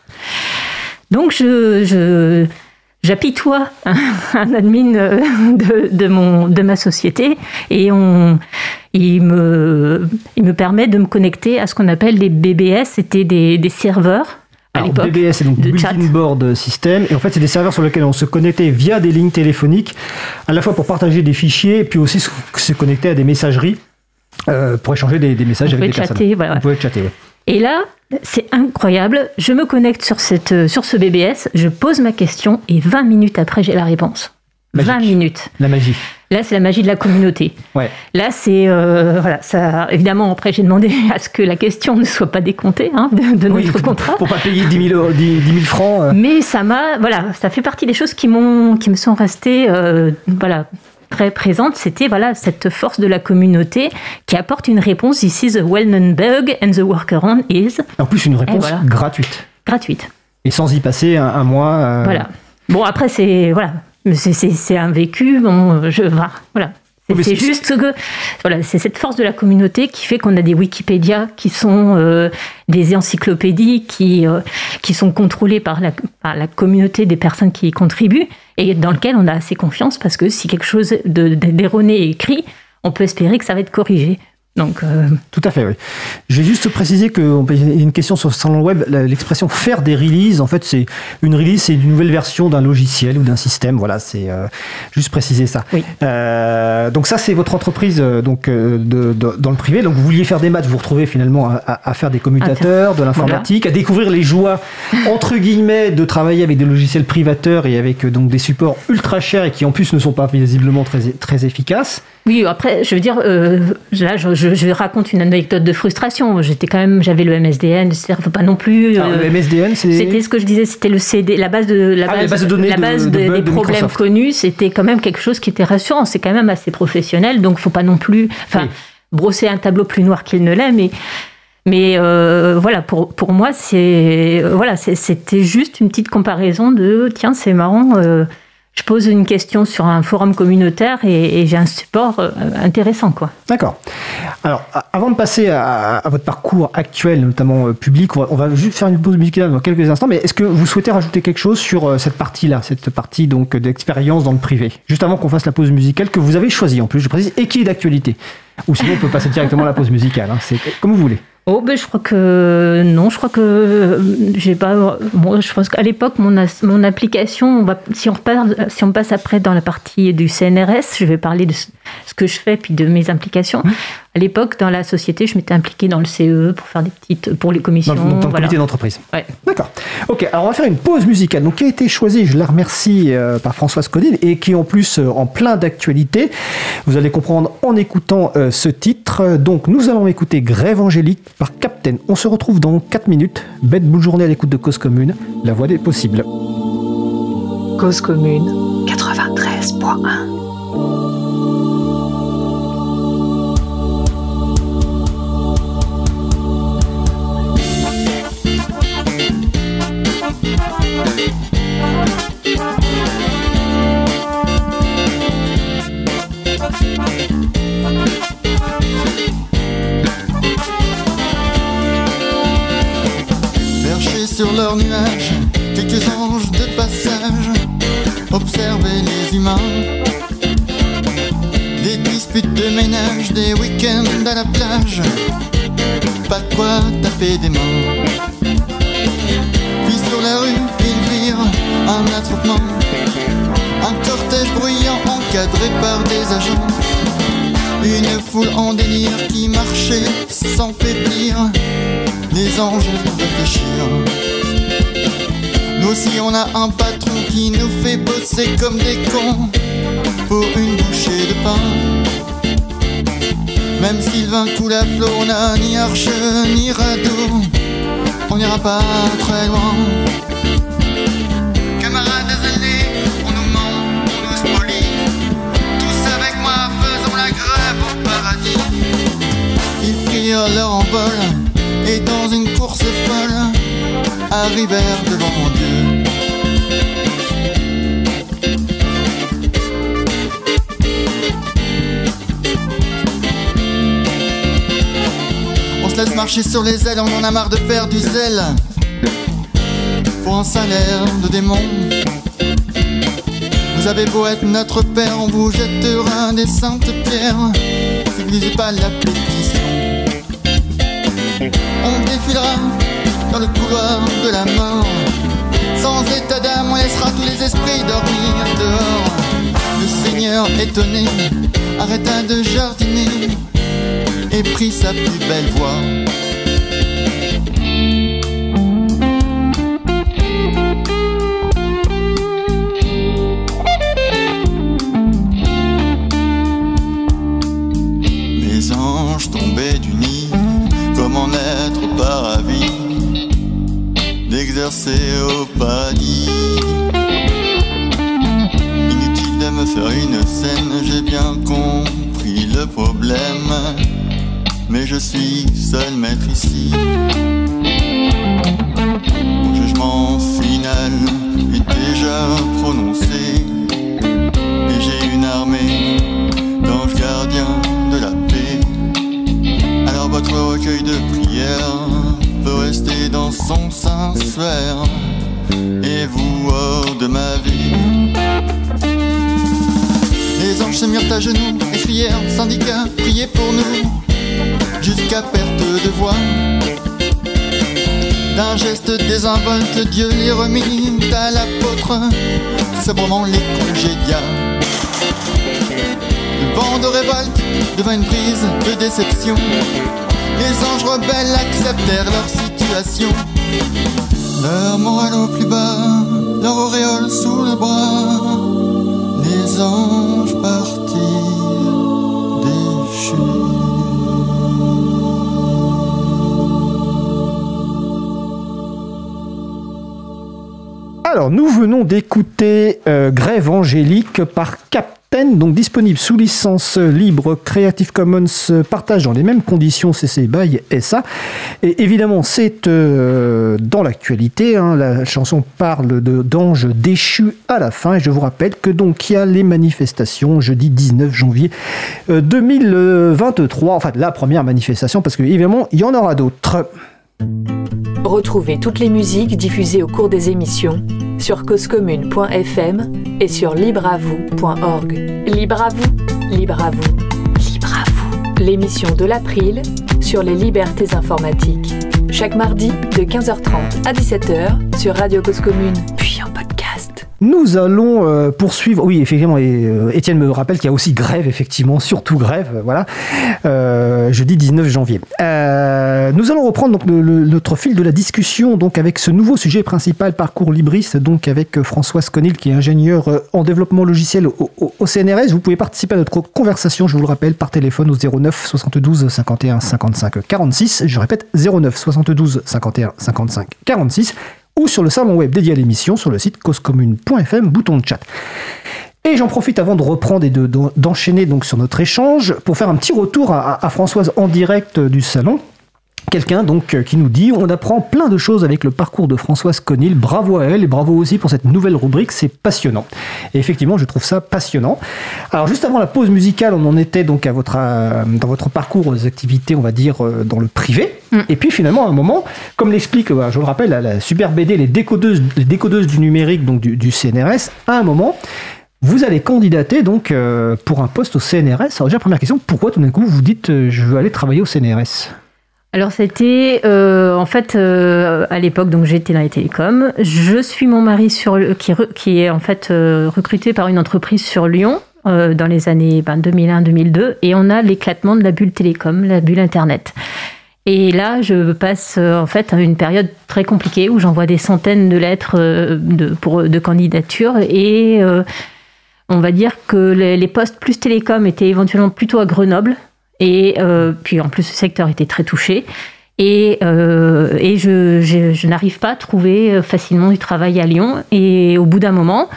Donc, je, je, j'apitoie un, un admin de, de, mon, de ma société et on, il, me, il me permet de me connecter à ce qu'on appelle les B B S. C'était des, des serveurs. À Alors, B B S, c'est donc Bulletin Board System. Et en fait, c'est des serveurs sur lesquels on se connectait via des lignes téléphoniques, à la fois pour partager des fichiers, et puis aussi se connecter à des messageries euh, pour échanger des, des messages on avec des chatter, personnes. Voilà. On pouvait chatter, ouais. Et là, c'est incroyable. Je me connecte sur, cette, sur ce B B S, je pose ma question, et vingt minutes après, j'ai la réponse. Magique. vingt minutes. La magie. Là, c'est la magie de la communauté. Ouais. Là, c'est... Euh, voilà, ça, évidemment, après, j'ai demandé à ce que la question ne soit pas décomptée hein, de, de oui, notre pour, contrat. Pour ne pas payer dix mille francs. Euh. Mais ça m'a... Voilà, ça fait partie des choses qui, m'ont, qui me sont restées euh, voilà, très présentes. C'était voilà, cette force de la communauté qui apporte une réponse. This is a well-known bug and the workaround is... En plus, une réponse voilà. gratuite. Gratuite. Et sans y passer un, un mois... Euh... Voilà. Bon, après, c'est... Voilà. C'est, c'est, c'est un vécu, bon, je, voilà. C'est, oui, c'est, c'est juste que voilà, c'est cette force de la communauté qui fait qu'on a des Wikipédia qui sont euh, des encyclopédies qui, euh, qui sont contrôlées par la, par la communauté des personnes qui y contribuent et dans lequel on a assez confiance parce que si quelque chose de, d'erroné est écrit, on peut espérer que ça va être corrigé. Donc, euh... Tout à fait, oui. Je vais juste préciser qu'il y a une question sur le salon web, l'expression faire des releases, en fait, c'est une release, c'est une nouvelle version d'un logiciel ou d'un système. Voilà, c'est euh, juste préciser ça. Oui. Euh, donc ça, c'est votre entreprise donc, de, de, dans le privé. Donc vous vouliez faire des maths, vous vous retrouvez finalement à, à faire des commutateurs, de l'informatique, voilà. À découvrir les joies, entre guillemets, de travailler avec des logiciels privateurs et avec donc, des supports ultra chers et qui en plus ne sont pas visiblement très, très efficaces. Oui, après, je veux dire, euh, là, je, je, je raconte une anecdote de frustration. J'étais quand même, j'avais le M S D N, c'est-à-dire, faut pas non plus. Euh, Alors, le M S D N, c'est. C'était ce que je disais, c'était le C D, la base de la ah, base, la base de données, la base de, de, de, de des de problèmes Microsoft. Connus. C'était quand même quelque chose qui était rassurant. C'est quand même assez professionnel, donc faut pas non plus, enfin, oui. brosser un tableau plus noir qu'il ne l'est, mais. Mais euh, voilà, pour, pour moi, c'est, euh, voilà, c'est, c'était juste une petite comparaison de tiens, c'est marrant, euh, je pose une question sur un forum communautaire et, et j'ai un support euh, intéressant, quoi. D'accord. Alors, avant de passer à, à votre parcours actuel, notamment euh, public, on va, on va juste faire une pause musicale dans quelques instants, mais est-ce que vous souhaitez rajouter quelque chose sur euh, cette partie-là, cette partie donc d'expérience dans le privé, juste avant qu'on fasse la pause musicale que vous avez choisie en plus, je précise, et qui est d'actualité. Ou sinon, on peut passer directement à la pause musicale, hein, c'est comme vous voulez. Oh ben je crois que non, je crois que j'ai pas. Bon, je pense qu'à l'époque mon as, mon application, on va, si on repart, si on passe après dans la partie du C N R S, je vais parler de ce que je fais puis de mes implications. Mmh. À l'époque, dans la société, je m'étais impliquée dans le C E pour faire des petites, pour les commissions. Dans, dans le voilà. comité d'entreprise. Ouais. D'accord. Ok. Alors on va faire une pause musicale. Donc qui a été choisie, je la remercie euh, par Françoise Codine et qui est en plus euh, en plein d'actualité. Vous allez comprendre en écoutant euh, ce titre. Donc nous allons écouter Grève Angélique par Captain. On se retrouve dans quatre minutes. Bête boule journée à l'écoute de Cause Commune, la voix des possibles. Cause Commune quatre-vingt-treize point un. Perchés sur leurs nuages, quelques anges de passage, observer les humains. Des disputes de ménage, des week-ends à la plage, pas de quoi taper des mains. Puis sur la rue, ils virent un attroupement, un cortège bruyant encadré par des agents. Une foule en délire qui marchait sans faiblir. Les anges réfléchirent. Nous aussi on a un patron qui nous fait bosser comme des cons pour une bouchée de pain. Même Sylvain coule à flot, on n'a ni arche ni radeau, on n'ira pas très loin. Camarades zélés, on nous ment, on nous spolie. Tous avec moi faisons la grève au paradis. Ils prirent leur envol et dans une course folle arrivèrent devant Dieu. On se laisse marcher sur les ailes, on en a marre de faire du zèle pour un salaire de démon. Vous avez beau être notre père, on vous jettera des saintes pierres si vous lisez pas la pétition. On défilera dans le couloir de la mort, sans état d'âme, on laissera tous les esprits dormir dehors. Le Seigneur étonné arrêta de jardiner et prit sa plus belle voix. Les anges tombaient du nid, comment être paravis d'exercer au paradis. Inutile de me faire une scène, j'ai bien compris le problème, mais je suis seul maître ici. Mon jugement final est déjà prononcé et j'ai une armée d'anges gardiens de la paix. Alors votre recueil de prières peut rester dans son sanctuaire et vous hors de ma vie. Les anges se mirent à genoux, crièrent, syndicats, priez pour nous, jusqu'à perte de voix. D'un geste désinvolte, Dieu les remit à l'apôtre, sobrement les congédia. Le vent de révolte devint une brise de déception. Les anges rebelles acceptèrent leur situation. Leur morale au plus bas, leur auréole sous le bras, les anges partirent déchus. Alors, nous venons d'écouter euh, Grève Angélique par Captain. donc disponible sous licence libre Creative Commons, partage dans les mêmes conditions C C by S A. Et évidemment, c'est euh, dans l'actualité. Hein, la chanson parle de, d'anges déchus à la fin. Et je vous rappelle que donc il y a les manifestations jeudi dix-neuf janvier deux mille vingt-trois. Enfin, la première manifestation, parce que évidemment, il y en aura d'autres. Retrouvez toutes les musiques diffusées au cours des émissions sur cause commune point f m et sur libre à vous point org. Libre à vous, libre à vous, libre à vous. L'émission de l'April sur les libertés informatiques. Chaque mardi de quinze heures trente à dix-sept heures sur Radio Cause Commune, puis en podcast. Nous allons euh, poursuivre. Oui, effectivement, et, euh, Étienne me rappelle qu'il y a aussi grève, effectivement, surtout grève, euh, voilà, euh, jeudi dix-neuf janvier. Euh, nous allons reprendre donc, le, le, notre fil de la discussion donc, avec ce nouveau sujet principal, Parcours Libris, donc avec euh, Françoise Conil, qui est ingénieure euh, en développement logiciel au, au, au C N R S. Vous pouvez participer à notre conversation, je vous le rappelle, par téléphone au zéro neuf soixante-douze cinquante et un cinquante-cinq quarante-six. Je répète, zéro neuf soixante-douze cinquante et un cinquante-cinq quarante-six. Ou sur le salon web dédié à l'émission, sur le site cause commune point f m, bouton de chat. Et j'en profite avant de reprendre et de, de, d'enchaîner donc sur notre échange pour faire un petit retour à, à Françoise en direct du salon. Quelqu'un donc qui nous dit « On apprend plein de choses avec le parcours de Françoise Conil. Bravo à elle et bravo aussi pour cette nouvelle rubrique, c'est passionnant. » Et effectivement, je trouve ça passionnant. Alors juste avant la pause musicale, on en était donc à votre, à, dans votre parcours aux activités, on va dire, dans le privé. Mm. Et puis finalement, à un moment, comme l'explique, je le rappelle, la, la super B D, les décodeuses, les décodeuses du numérique donc du, du C N R S, à un moment... Vous allez candidater donc euh, pour un poste au C N R S. Alors déjà, première question, pourquoi tout d'un coup vous dites euh, je veux aller travailler au C N R S ? Alors c'était euh, en fait euh, à l'époque, donc j'étais dans les télécoms. Je suis mon mari sur le, qui, re, qui est en fait euh, recruté par une entreprise sur Lyon euh, dans les années ben, deux mille un deux mille deux, et on a l'éclatement de la bulle télécom, la bulle internet. Et là, je passe euh, en fait à une période très compliquée où j'envoie des centaines de lettres euh, de, pour, de candidature, et euh, on va dire que les, les postes plus télécom étaient éventuellement plutôt à Grenoble. Et euh, puis en plus, ce secteur était très touché. Et, euh, et je, je, je n'arrive pas à trouver facilement du travail à Lyon. Et au bout d'un moment,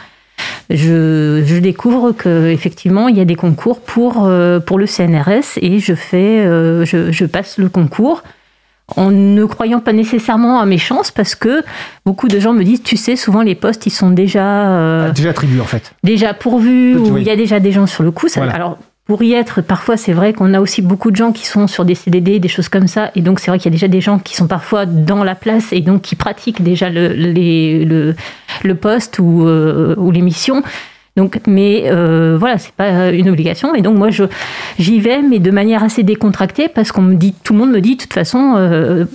je, je découvre qu'effectivement, il y a des concours pour, euh, pour le C N R S. Et je, fais, euh, je, je passe le concours en ne croyant pas nécessairement à mes chances, parce que beaucoup de gens me disent, tu sais, souvent les postes, ils sont déjà... Euh, déjà attribués en fait. Déjà pourvus, oui. Ou il y a déjà des gens sur le coup. Ça, voilà. Alors, pour y être, parfois, c'est vrai qu'on a aussi beaucoup de gens qui sont sur des C D D, des choses comme ça. Et donc, c'est vrai qu'il y a déjà des gens qui sont parfois dans la place et donc qui pratiquent déjà le, les, le, le poste ou, euh, ou l'émission. Donc, mais euh, voilà, c'est pas une obligation. Et donc, moi, je, j'y vais, mais de manière assez décontractée, parce qu'on me dit, tout le monde me dit, de toute façon, euh,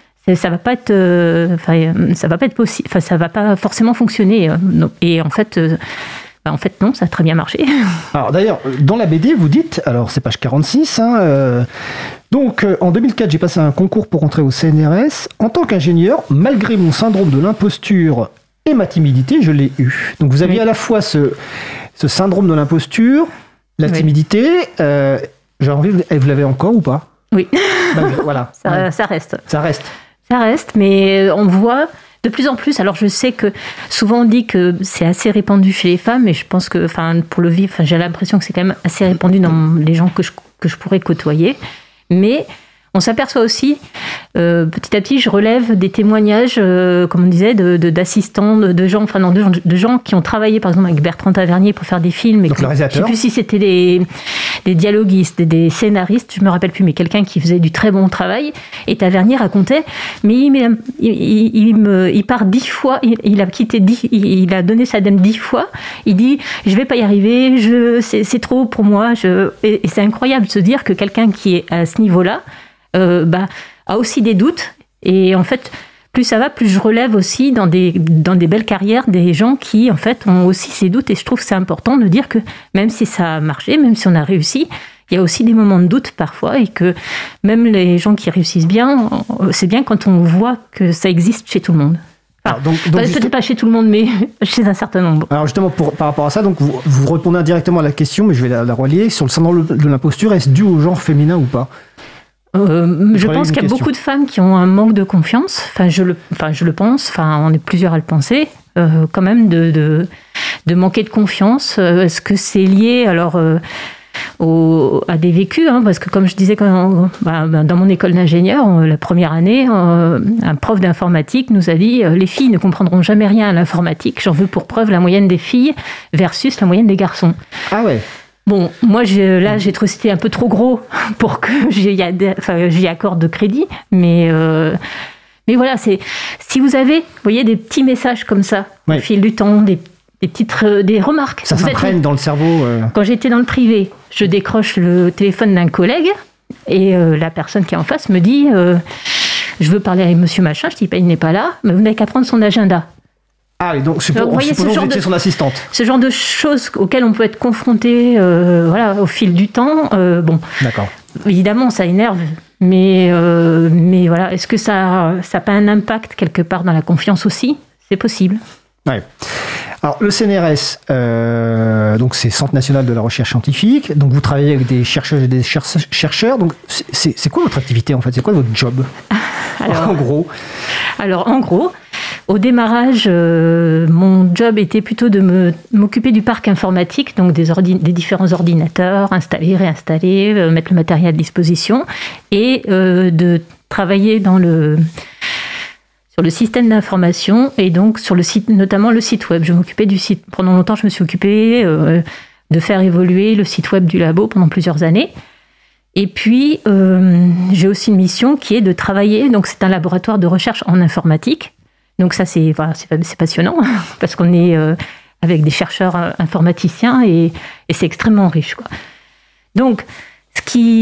ça va pas être, euh, ça va pas être possible, enfin, ça va pas forcément fonctionner. Et en fait, euh, En fait, non, ça a très bien marché. Alors d'ailleurs, dans la B D, vous dites, alors c'est page quarante-six, hein, euh, donc euh, en deux mille quatre, j'ai passé un concours pour entrer au C N R S. En tant qu'ingénieur, malgré mon syndrome de l'imposture et ma timidité, je l'ai eu. Donc vous aviez oui. à la fois ce, ce syndrome de l'imposture, la oui. timidité, euh, j'ai envie, vous l'avez encore ou pas ? Oui. Ben, voilà. ça, ouais. ça reste. Ça reste. Ça reste, mais on voit... De plus en plus, alors je sais que souvent on dit que c'est assez répandu chez les femmes, mais je pense que, enfin, pour le vivre, j'ai l'impression que c'est quand même assez répandu dans les gens que je, que je pourrais côtoyer. Mais on s'aperçoit aussi, euh, petit à petit, je relève des témoignages, euh, comme on disait, de, de, d'assistants, de, de gens, enfin non, de, de gens qui ont travaillé, par exemple, avec Bertrand Tavernier pour faire des films. Et donc que, le réalisateur. Je ne sais plus si c'était des, des dialoguistes, des, des scénaristes, je ne me rappelle plus, mais quelqu'un qui faisait du très bon travail. Et Tavernier racontait, mais il, il, il, il, me, il part dix fois, il, il a quitté dix, il, il a donné sa dème dix fois. Il dit, je ne vais pas y arriver, je, c'est, c'est trop pour moi. Je, et, et c'est incroyable de se dire que quelqu'un qui est à ce niveau-là, Euh, bah, a aussi des doutes, et en fait plus ça va, plus je relève aussi dans des, dans des belles carrières des gens qui en fait ont aussi ces doutes, et je trouve que c'est important de dire que même si ça a marché, même si on a réussi, il y a aussi des moments de doute parfois, et que même les gens qui réussissent bien, c'est bien quand on voit que ça existe chez tout le monde. Enfin, alors donc, donc peut-être juste... pas chez tout le monde, mais chez un certain nombre. Alors justement, pour, par rapport à ça, donc vous, vous répondez indirectement à la question, mais je vais la, la relier sur le syndrome de l'imposture. Est-ce dû au genre féminin ou pas ? Euh, je pense qu'il y a beaucoup de femmes qui ont un manque de confiance. Enfin, je le, enfin, je le pense. Enfin, on est plusieurs à le penser. Euh, quand même, de, de, de manquer de confiance. Euh, est-ce que c'est lié alors euh, au, à des vécus, hein, parce que comme je disais quand, bah, dans mon école d'ingénieur, la première année, euh, un prof d'informatique nous a dit euh, les filles ne comprendront jamais rien à l'informatique. J'en veux pour preuve la moyenne des filles versus la moyenne des garçons. Ah ouais. Bon, moi, je, là, j'ai trouvé c'était un peu trop gros pour que j'y, enfin, j'y accorde de crédit, mais, euh, mais voilà, c'est, si vous avez, vous voyez, des petits messages comme ça, ouais. au fil du temps, des, des petites des remarques. Ça vous s'imprègne êtes, dans le cerveau. Euh... Quand j'étais dans le privé, je décroche le téléphone d'un collègue et euh, la personne qui est en face me dit euh, je veux parler avec monsieur machin, je dis bah, il n'est pas là, mais vous n'avez qu'à prendre son agenda. Ah, et donc, supposons, voyez, supposons que vous étiez de, son assistante. Ce genre de choses auxquelles on peut être confronté euh, voilà, au fil du temps, euh, bon, d'accord. Évidemment, ça énerve, mais, euh, mais voilà, est-ce que ça n'a pas un impact quelque part dans la confiance aussi ? C'est possible. Ouais. Alors, le C N R S, euh, donc c'est Centre national de la recherche scientifique. Donc, vous travaillez avec des chercheurs et des chercheurs. Donc, c'est, c'est quoi votre activité en fait ? C'est quoi votre job ? Alors, en gros. Alors, en gros, au démarrage, euh, mon job était plutôt de me, m'occuper du parc informatique, donc des, ordi, des différents ordinateurs, installer, réinstaller, euh, mettre le matériel à disposition, et euh, de travailler dans le, sur le système d'information, et donc sur le site, notamment le site web. Je m'occupais du site. Pendant longtemps, je me suis occupée euh, de faire évoluer le site web du labo pendant plusieurs années. Et puis, euh, j'ai aussi une mission qui est de travailler, donc c'est un laboratoire de recherche en informatique. Donc ça, c'est, voilà, c'est, c'est passionnant, parce qu'on est euh, avec des chercheurs informaticiens, et, et c'est extrêmement riche, quoi. Donc, ce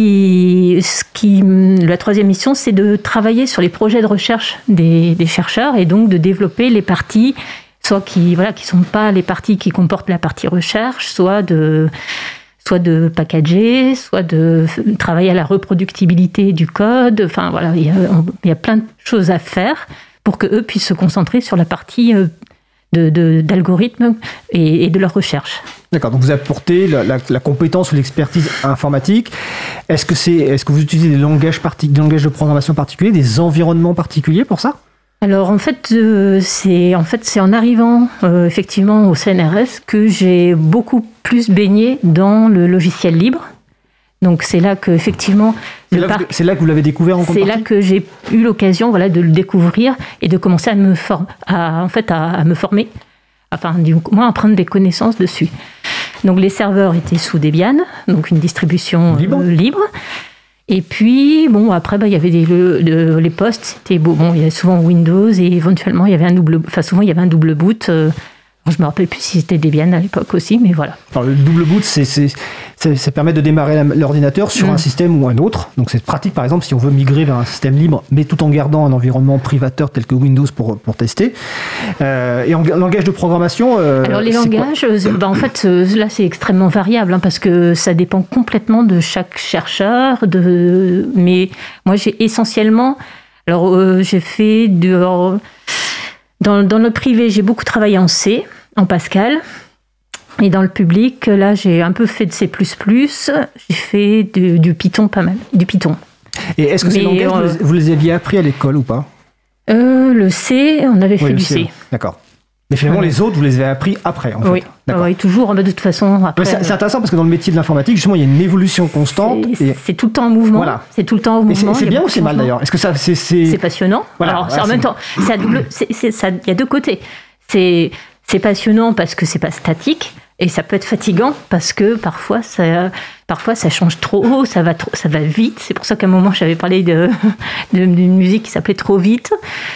qui, ce qui, la troisième mission, c'est de travailler sur les projets de recherche des, des chercheurs, et donc de développer les parties, soit qui voilà, qui sont pas les parties qui comportent la partie recherche, soit de... soit de packager, soit de travailler à la reproductibilité du code. Enfin, voilà, il y a, il y a plein de choses à faire pour qu'eux puissent se concentrer sur la partie de, de, d'algorithmes et, et de leur recherche. D'accord, donc vous apportez la, la, la compétence ou l'expertise informatique. Est-ce que, c'est, est-ce que vous utilisez des langages, partic- des langages de programmation particuliers, des environnements particuliers pour ça ? Alors en fait, euh, c'est, en fait, c'est en arrivant euh, effectivement au C N R S que j'ai beaucoup plus baigné dans le logiciel libre. Donc c'est là que effectivement c'est, le là, parc, que, c'est là que vous l'avez découvert en c'est contrepartie ? là que j'ai eu l'occasion voilà de le découvrir et de commencer à me former, à, en fait à, à me former, enfin du moins à prendre des connaissances dessus. Donc les serveurs étaient sous Debian, donc une distribution libre. Euh, libre. Et puis, bon, après, bah, il y avait des, le, le, les postes, c'était beau. Bon, il y avait souvent Windows et éventuellement, il y avait un double, enfin, souvent, il y avait un double boot. Euh, je ne me rappelle plus si c'était Debian à l'époque aussi, mais voilà. Alors, le double boot, c'est, c'est, c'est, ça permet de démarrer la, l'ordinateur sur mmh. un système ou un autre. Donc, c'est pratique, par exemple, si on veut migrer vers un système libre, mais tout en gardant un environnement privateur tel que Windows pour, pour tester. Euh, et en langage de programmation... Euh, Alors, les langages, bah, en fait, là, c'est extrêmement variable, hein, parce que ça dépend complètement de chaque chercheur. De... Mais moi, j'ai essentiellement... Alors, euh, j'ai fait... De... Alors, Dans, dans le privé, j'ai beaucoup travaillé en C, en Pascal. Et dans le public, là, j'ai un peu fait de C plus plus. J'ai fait du, du Python, pas mal. Du Python. Et est-ce que Mais, ces langages, euh, vous les aviez appris à l'école ou pas ? euh, Le C, on avait oui, fait du C. C. D'accord. Mais finalement, ouais. les autres, vous les avez appris après, en oui. fait. D'accord. Oui, toujours, de toute façon. Après, ouais, c'est, c'est intéressant parce que dans le métier de l'informatique, justement, il y a une évolution constante. C'est, et... c'est tout le temps en mouvement. Voilà. C'est tout le temps en mouvement. Et c'est, c'est bien ou c'est mal d'ailleurs ? Est-ce que ça, c'est, c'est... c'est passionnant. Voilà. Alors, voilà, c'est en c'est même bon. temps, c'est à double, c'est, c'est, ça, il y a deux côtés. C'est, c'est passionnant parce que c'est pas statique. Et ça peut être fatigant parce que parfois ça, parfois ça change trop haut, ça va, trop, ça va vite. C'est pour ça qu'à un moment j'avais parlé de, de, d'une musique qui s'appelait Trop vite.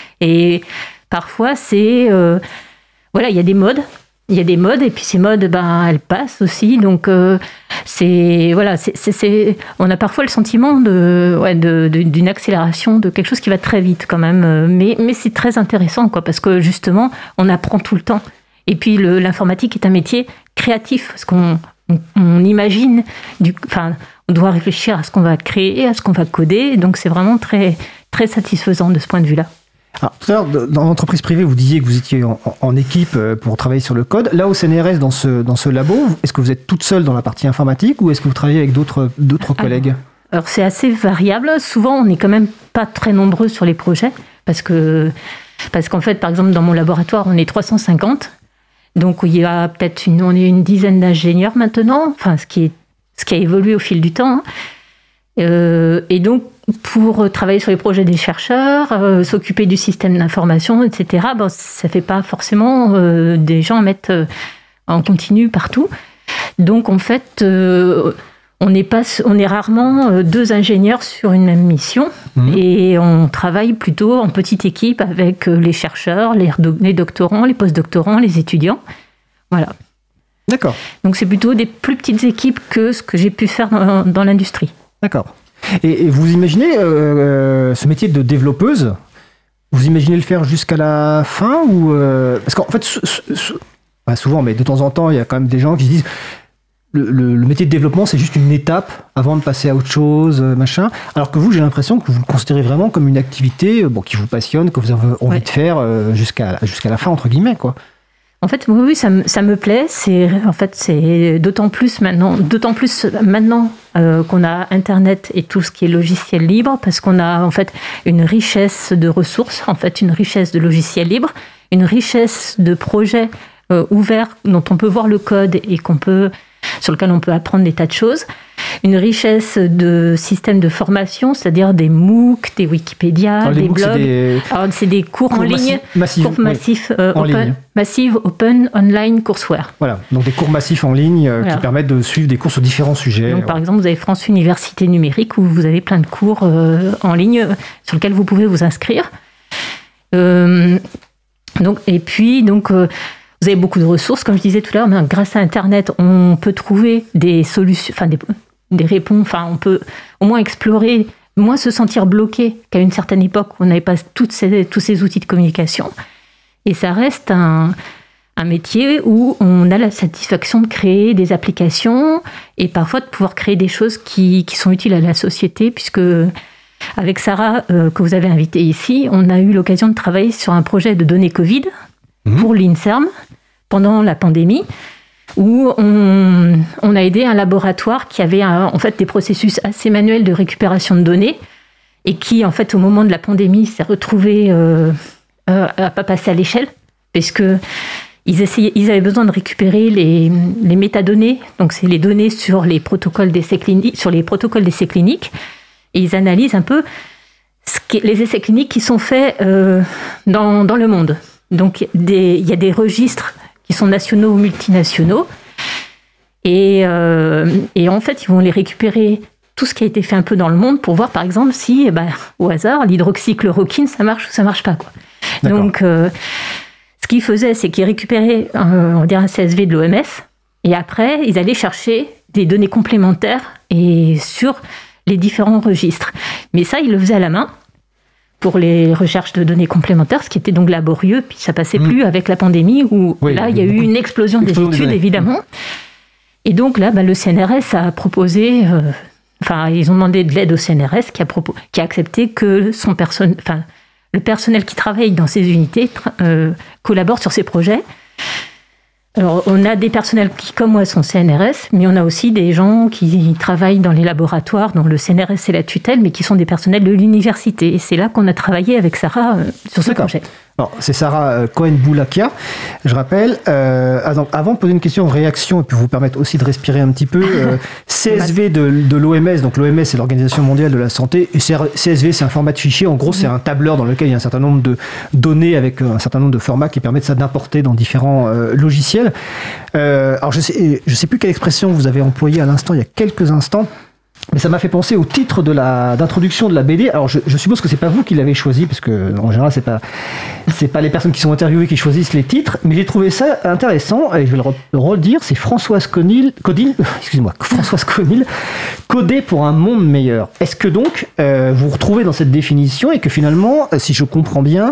Et parfois c'est... Euh, voilà, il y a des modes. Il y a des modes et puis ces modes, ben, elles passent aussi. Donc euh, c'est... Voilà, c'est, c'est, c'est, on a parfois le sentiment de, ouais, de, de, d'une accélération, de quelque chose qui va très vite quand même. Mais, mais c'est très intéressant, quoi, parce que justement, on apprend tout le temps. Et puis le, l'informatique est un métier créatif, parce qu'on on, on imagine, du, enfin, on doit réfléchir à ce qu'on va créer, à ce qu'on va coder, donc c'est vraiment très, très satisfaisant de ce point de vue-là. Alors, tout à l'heure, dans l'entreprise privée, vous disiez que vous étiez en, en équipe pour travailler sur le code. Là, au C N R S, dans ce, dans ce labo, est-ce que vous êtes toute seule dans la partie informatique ou est-ce que vous travaillez avec d'autres, d'autres collègues ? alors, alors, c'est assez variable. Souvent, on n'est quand même pas très nombreux sur les projets, parce que, parce qu'en fait, par exemple, dans mon laboratoire, on est trois cent cinquante. Donc il y a peut-être une, on est une dizaine d'ingénieurs maintenant, enfin ce qui est, ce qui a évolué au fil du temps. Euh, et donc pour travailler sur les projets des chercheurs, euh, s'occuper du système d'information, et cetera. Bon, ça fait pas forcément euh, des gens à mettre euh, en continu partout. Donc en fait, euh, on est pas, on est rarement euh, deux ingénieurs sur une même mission, mmh. et on travaille plutôt en petite équipe avec euh, les chercheurs, les, les doctorants, les post-doctorants, les étudiants. Voilà. D'accord. Donc c'est plutôt des plus petites équipes que ce que j'ai pu faire dans, dans l'industrie. D'accord. Et, et vous imaginez euh, ce métier de développeuse, vous imaginez le faire jusqu'à la fin ou euh, parce qu'en fait, sou, sou, pas souvent, mais de temps en temps, il y a quand même des gens qui se disent le, le, le métier de développement, c'est juste une étape avant de passer à autre chose, machin. Alors que vous, j'ai l'impression que vous le considérez vraiment comme une activité bon, qui vous passionne, que vous avez envie ouais. de faire euh, jusqu'à, jusqu'à la fin, entre guillemets, quoi. En fait, oui, oui, ça me, ça me plaît. C'est, en fait, c'est d'autant plus maintenant, d'autant plus maintenant euh, qu'on a Internet et tout ce qui est logiciel libre, parce qu'on a en fait une richesse de ressources, en fait, une richesse de logiciels libres, une richesse de projets euh, ouverts dont on peut voir le code et qu'on peut, sur lequel on peut apprendre des tas de choses. Une richesse de systèmes de formation, c'est-à-dire des MOOC, des Wikipédia, Alors, des MOOC, blogs. C'est des... Alors, c'est des cours, cours en ligne, massif, cours massifs, oui, euh, en open, ligne. massive, open, online, courseware. Voilà, donc des cours massifs en ligne euh, voilà. qui permettent de suivre des cours sur différents sujets. Donc, par ouais. exemple, vous avez France Université Numérique où vous avez plein de cours euh, en ligne sur lesquels vous pouvez vous inscrire. Euh, donc, et puis, donc... Euh, vous avez beaucoup de ressources, comme je disais tout à l'heure, mais grâce à Internet, on peut trouver des solutions, enfin des, des réponses, enfin on peut au moins explorer, moins se sentir bloqué qu'à une certaine époque où on n'avait pas toutes ces, tous ces outils de communication. Et ça reste un, un métier où on a la satisfaction de créer des applications et parfois de pouvoir créer des choses qui, qui sont utiles à la société, puisque avec Sarah, euh, que vous avez invitée ici, on a eu l'occasion de travailler sur un projet de données Covid pour l'INSERM pendant la pandémie, où on, on a aidé un laboratoire qui avait un, en fait des processus assez manuels de récupération de données et qui, en fait, au moment de la pandémie, s'est retrouvé euh, euh, à pas passer à l'échelle, parce que ils, essayaient, ils avaient besoin de récupérer les, les métadonnées, donc c'est les données sur les protocoles d'essais cliniques, sur les protocoles d'essais cliniques, et ils analysent un peu ce qui, les essais cliniques qui sont faits euh, dans, dans le monde. Donc, des, il y a des registres qui sont nationaux ou multinationaux. Et, euh, et en fait, ils vont les récupérer, tout ce qui a été fait un peu dans le monde, pour voir, par exemple, si, eh ben, au hasard, l'hydroxychloroquine, ça marche ou ça marche pas, quoi. Donc, euh, ce qu'ils faisaient, c'est qu'ils récupéraient, euh, on dirait un C S V de l'O M S, et après, ils allaient chercher des données complémentaires et sur les différents registres. Mais ça, ils le faisaient à la main, pour les recherches de données complémentaires, ce qui était donc laborieux, puis ça passait mmh. plus avec la pandémie, où oui, là, il y a eu une explosion des études, des évidemment. Et donc là, bah, le C N R S a proposé, euh, enfin, ils ont demandé de l'aide au C N R S, qui a, propo- qui a accepté que son person- enfin, le personnel qui travaille dans ces unités euh, collabore sur ces projets. Alors, on a des personnels qui, comme moi, sont C N R S, mais on a aussi des gens qui travaillent dans les laboratoires, dont le C N R S c'est la tutelle, mais qui sont des personnels de l'université. Et c'est là qu'on a travaillé avec Sarah euh, sur ce D'accord. projet. Alors, c'est Sarah Cohen-Boulakia, je rappelle. Euh, avant de poser une question, réaction, et puis vous permettre aussi de respirer un petit peu, euh, C S V de, de l'O M S, donc l'O M S c'est l'Organisation mondiale de la santé, et C S V c'est un format de fichier, en gros c'est un tableur dans lequel il y a un certain nombre de données avec un certain nombre de formats qui permettent ça d'importer dans différents euh, logiciels. Euh, alors je sais, je sais plus quelle expression vous avez employée à l'instant, il y a quelques instants, mais ça m'a fait penser au titre de la, d'introduction de la B D. Alors, je, je suppose que c'est pas vous qui l'avez choisi, parce que, en général, c'est pas, c'est pas les personnes qui sont interviewées qui choisissent les titres, mais j'ai trouvé ça intéressant, et je vais le, re, le redire, c'est Françoise Conil, Codil, excusez-moi, Françoise Conil, Coder pour un monde meilleur. Est-ce que donc, euh, vous vous retrouvez dans cette définition, et que finalement, si je comprends bien,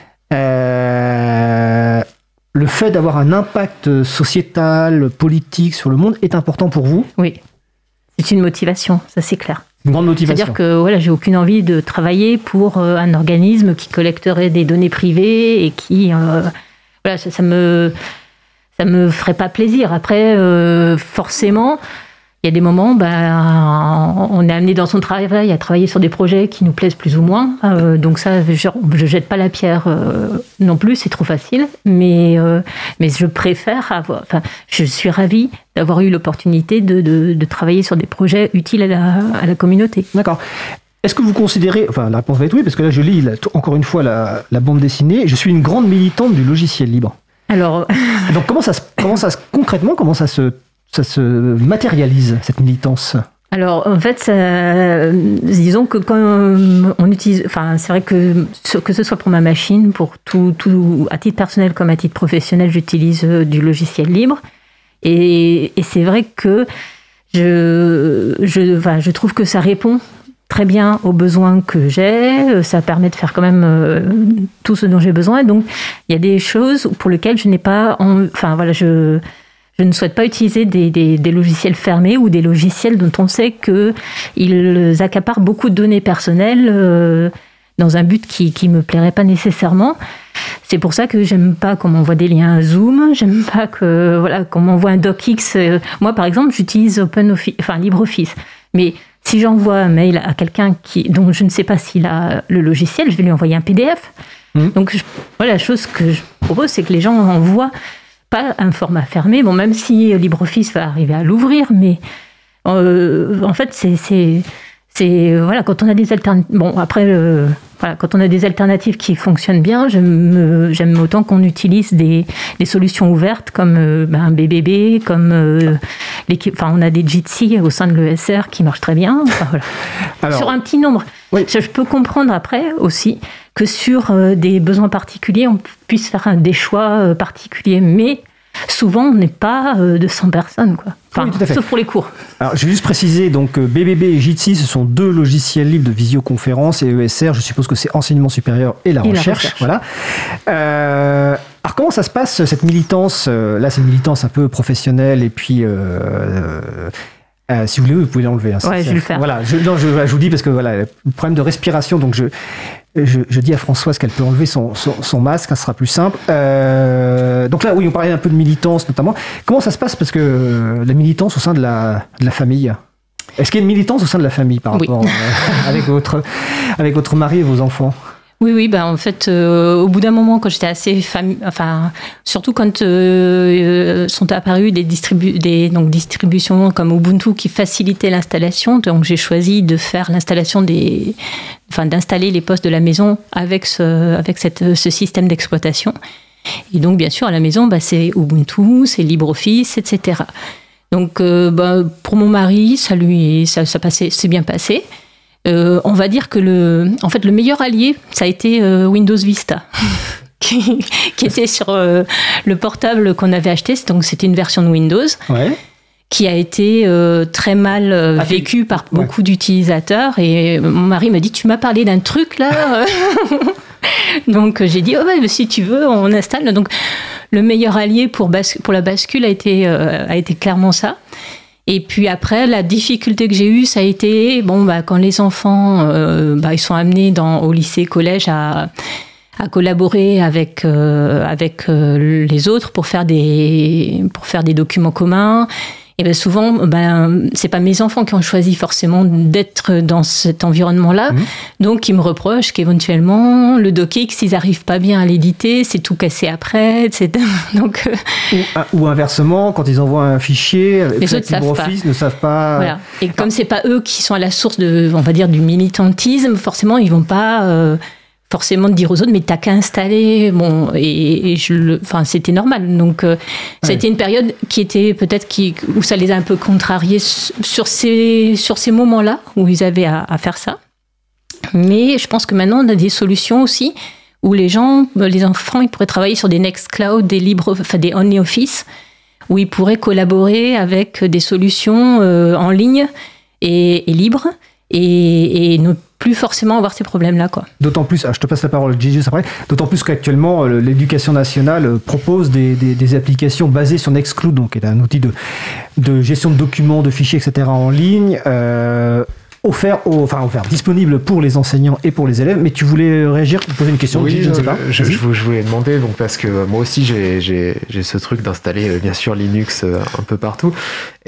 euh, le fait d'avoir un impact sociétal, politique sur le monde est important pour vous ? Oui. C'est une motivation, ça c'est clair. Une grande motivation. C'est-à-dire que voilà, j'ai aucune envie de travailler pour euh, un organisme qui collecterait des données privées et qui, euh, voilà, ça, ça me, ça me ferait pas plaisir. Après, euh, forcément, il y a des moments, ben, on est amené dans son travail à travailler sur des projets qui nous plaisent plus ou moins. Euh, donc ça, je ne jette pas la pierre euh, non plus, c'est trop facile. Mais, euh, mais je préfère avoir... Enfin, je suis ravie d'avoir eu l'opportunité de, de, de travailler sur des projets utiles à la, à la communauté. D'accord. Est-ce que vous considérez... Enfin, la réponse va être oui, parce que là, je lis, là, encore une fois, la, la bande dessinée. Je suis une grande militante du logiciel libre. Alors... Donc, comment ça, se, comment ça se... Concrètement, comment ça se... ça se matérialise, cette militance? Alors, en fait, ça, disons que quand on utilise... Enfin, c'est vrai que, que ce soit pour ma machine, pour tout, tout, à titre personnel comme à titre professionnel, j'utilise du logiciel libre. Et, et c'est vrai que je, je, enfin, je trouve que ça répond très bien aux besoins que j'ai. Ça permet de faire quand même euh, tout ce dont j'ai besoin. Donc, il y a des choses pour lesquelles je n'ai pas... En, enfin, voilà, je... Je ne souhaite pas utiliser des, des, des logiciels fermés ou des logiciels dont on sait qu'ils accaparent beaucoup de données personnelles euh, dans un but qui ne me plairait pas nécessairement. C'est pour ça que j'aime pas qu'on m'envoie des liens Zoom, j'aime pas que, voilà, qu'on m'envoie un docx. Moi, par exemple, j'utilise OpenOffice, enfin LibreOffice. Mais si j'envoie un mail à quelqu'un qui, dont je ne sais pas s'il a le logiciel, je vais lui envoyer un P D F. Mmh. Donc, je, voilà, la chose que je propose, c'est que les gens envoient pas un format fermé, bon, même si LibreOffice va arriver à l'ouvrir, mais euh, en fait, c'est, c'est, c'est voilà, quand on a des alternatives. Bon, après, euh, voilà, quand on a des alternatives qui fonctionnent bien, j'aime, j'aime autant qu'on utilise des, des solutions ouvertes comme euh, ben, B B B, comme euh, l'équipe. Enfin, on a des Jitsi au sein de l'E S R qui marchent très bien. Enfin, voilà. Alors, sur un petit nombre. Oui. Je, je peux comprendre après aussi que sur euh, des besoins particuliers, on puisse faire un, des choix euh, particuliers, mais souvent on n'est pas euh, de cent personnes, quoi. Enfin, oui, tout à fait. Sauf pour les cours. Alors, je vais juste préciser, donc B B B et Jitsi, ce sont deux logiciels libres de visioconférence, et E S R, je suppose que c'est enseignement supérieur et la, et recherche, la recherche. Voilà. Euh, alors, comment ça se passe, cette militance? Là, c'est une militance un peu professionnelle, et puis... Euh, Euh, si vous voulez, vous pouvez l'enlever. Hein, ouais, je vais le faire. Voilà, je, non, je, je vous dis parce que voilà, le problème de respiration, donc je, je, je dis à Françoise qu'elle peut enlever son, son, son masque, ça sera plus simple. Euh, donc là, oui, on parlait un peu de militance notamment. Comment ça se passe, parce que euh, la militance au sein de la, de la famille? Est-ce qu'il y a une militance au sein de la famille par rapport oui. euh, avec votre avec votre mari et vos enfants? Oui, oui, ben en fait, euh, au bout d'un moment, quand j'étais assez famille, enfin, surtout quand euh, sont apparues des, distribu- des donc, distributions comme Ubuntu qui facilitaient l'installation, donc j'ai choisi de faire l'installation des, enfin, d'installer les postes de la maison avec ce, avec cette, ce système d'exploitation. Et donc, bien sûr, à la maison, bah, c'est Ubuntu, c'est LibreOffice, et cetera. Donc, euh, bah, pour mon mari, ça lui, ça, ça passait, c'est bien passé. Euh, on va dire que le, en fait, le meilleur allié, ça a été euh, Windows Vista, qui, qui était sur euh, le portable qu'on avait acheté. Donc, c'était une version de Windows ouais. qui a été euh, très mal euh, ah, vécue par ouais. beaucoup d'utilisateurs. Et mon mari m'a dit, tu m'as parlé d'un truc là. Donc, j'ai dit, oh, ouais, si tu veux, on installe. Donc, le meilleur allié pour, bas- pour la bascule a été, euh, a été clairement ça. Et puis après, la difficulté que j'ai eue, ça a été, bon, bah, quand les enfants, euh, bah, ils sont amenés dans, au lycée, collège à, à collaborer avec, euh, avec euh, les autres pour faire des, pour faire des documents communs. Et bien souvent, ben, c'est pas mes enfants qui ont choisi forcément d'être dans cet environnement-là. Mmh. Donc, ils me reprochent qu'éventuellement, le docx, ils n'arrivent pas bien à l'éditer, c'est tout cassé après, et cetera. Donc, euh... ou, ou inversement, quand ils envoient un fichier, les autres LibreOffice ne savent pas. Voilà. Et comme c'est pas eux qui sont à la source de, on va dire, du militantisme, forcément, ils vont pas euh, forcément dire aux autres, mais t'as qu'à installer. Bon, et, et je le, enfin, c'était normal. Donc, euh, ça a été une période qui était peut-être qui, où ça les a un peu contrariés sur ces, sur ces moments-là où ils avaient à, à faire ça. Mais je pense que maintenant, on a des solutions aussi où les gens, les enfants, ils pourraient travailler sur des Nextcloud, des libres, enfin, des OnlyOffice, où ils pourraient collaborer avec des solutions euh, en ligne et, et libres et, et ne plus forcément avoir ces problèmes-là, quoi. D'autant plus, ah, je te passe la parole, Gigi, après. D'autant plus qu'actuellement, l'éducation nationale propose des, des, des applications basées sur Nextcloud, donc qui est un outil de, de gestion de documents, de fichiers, et cetera en ligne, euh, offert, au, enfin offert, disponible pour les enseignants et pour les élèves. Mais tu voulais réagir, poser une question? Oui, Gigi, je ne sais pas. Je, je, je voulais demander, donc, parce que moi aussi j'ai, j'ai, j'ai ce truc d'installer bien sûr Linux un peu partout.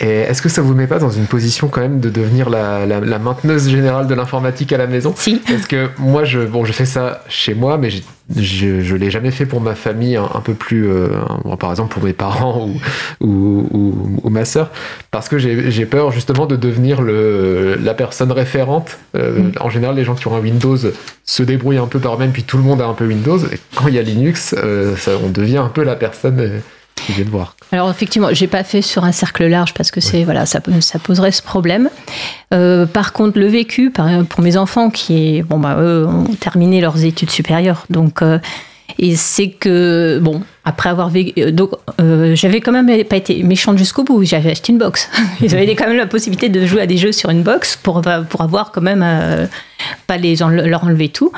Et est-ce que ça vous met pas dans une position quand même de devenir la, la, la mainteneuse générale de l'informatique à la maison ? Si. Parce que moi, je, bon, je fais ça chez moi, mais j'ai, je je l'ai jamais fait pour ma famille un, un peu plus, euh, par exemple pour mes parents ou, ou, ou, ou ma sœur, parce que j'ai, j'ai peur justement de devenir le, la personne référente. Euh, mm. En général, les gens qui ont un Windows se débrouillent un peu par eux-mêmes, puis tout le monde a un peu Windows. Et quand il y a Linux, euh, ça, on devient un peu la personne euh, qui vient de voir. Alors effectivement, j'ai pas fait sur un cercle large parce que c'est oui. voilà, ça, ça poserait ce problème. Euh, par contre, le vécu, par exemple, pour mes enfants qui, bon bah eux ont terminé leurs études supérieures, donc euh, et c'est que bon après avoir vécu, donc euh, j'avais quand même pas été méchante jusqu'au bout. J'avais acheté une box. Ils avaient quand même la possibilité de jouer à des jeux sur une box pour pour avoir quand même euh, pas les leur enlever tout.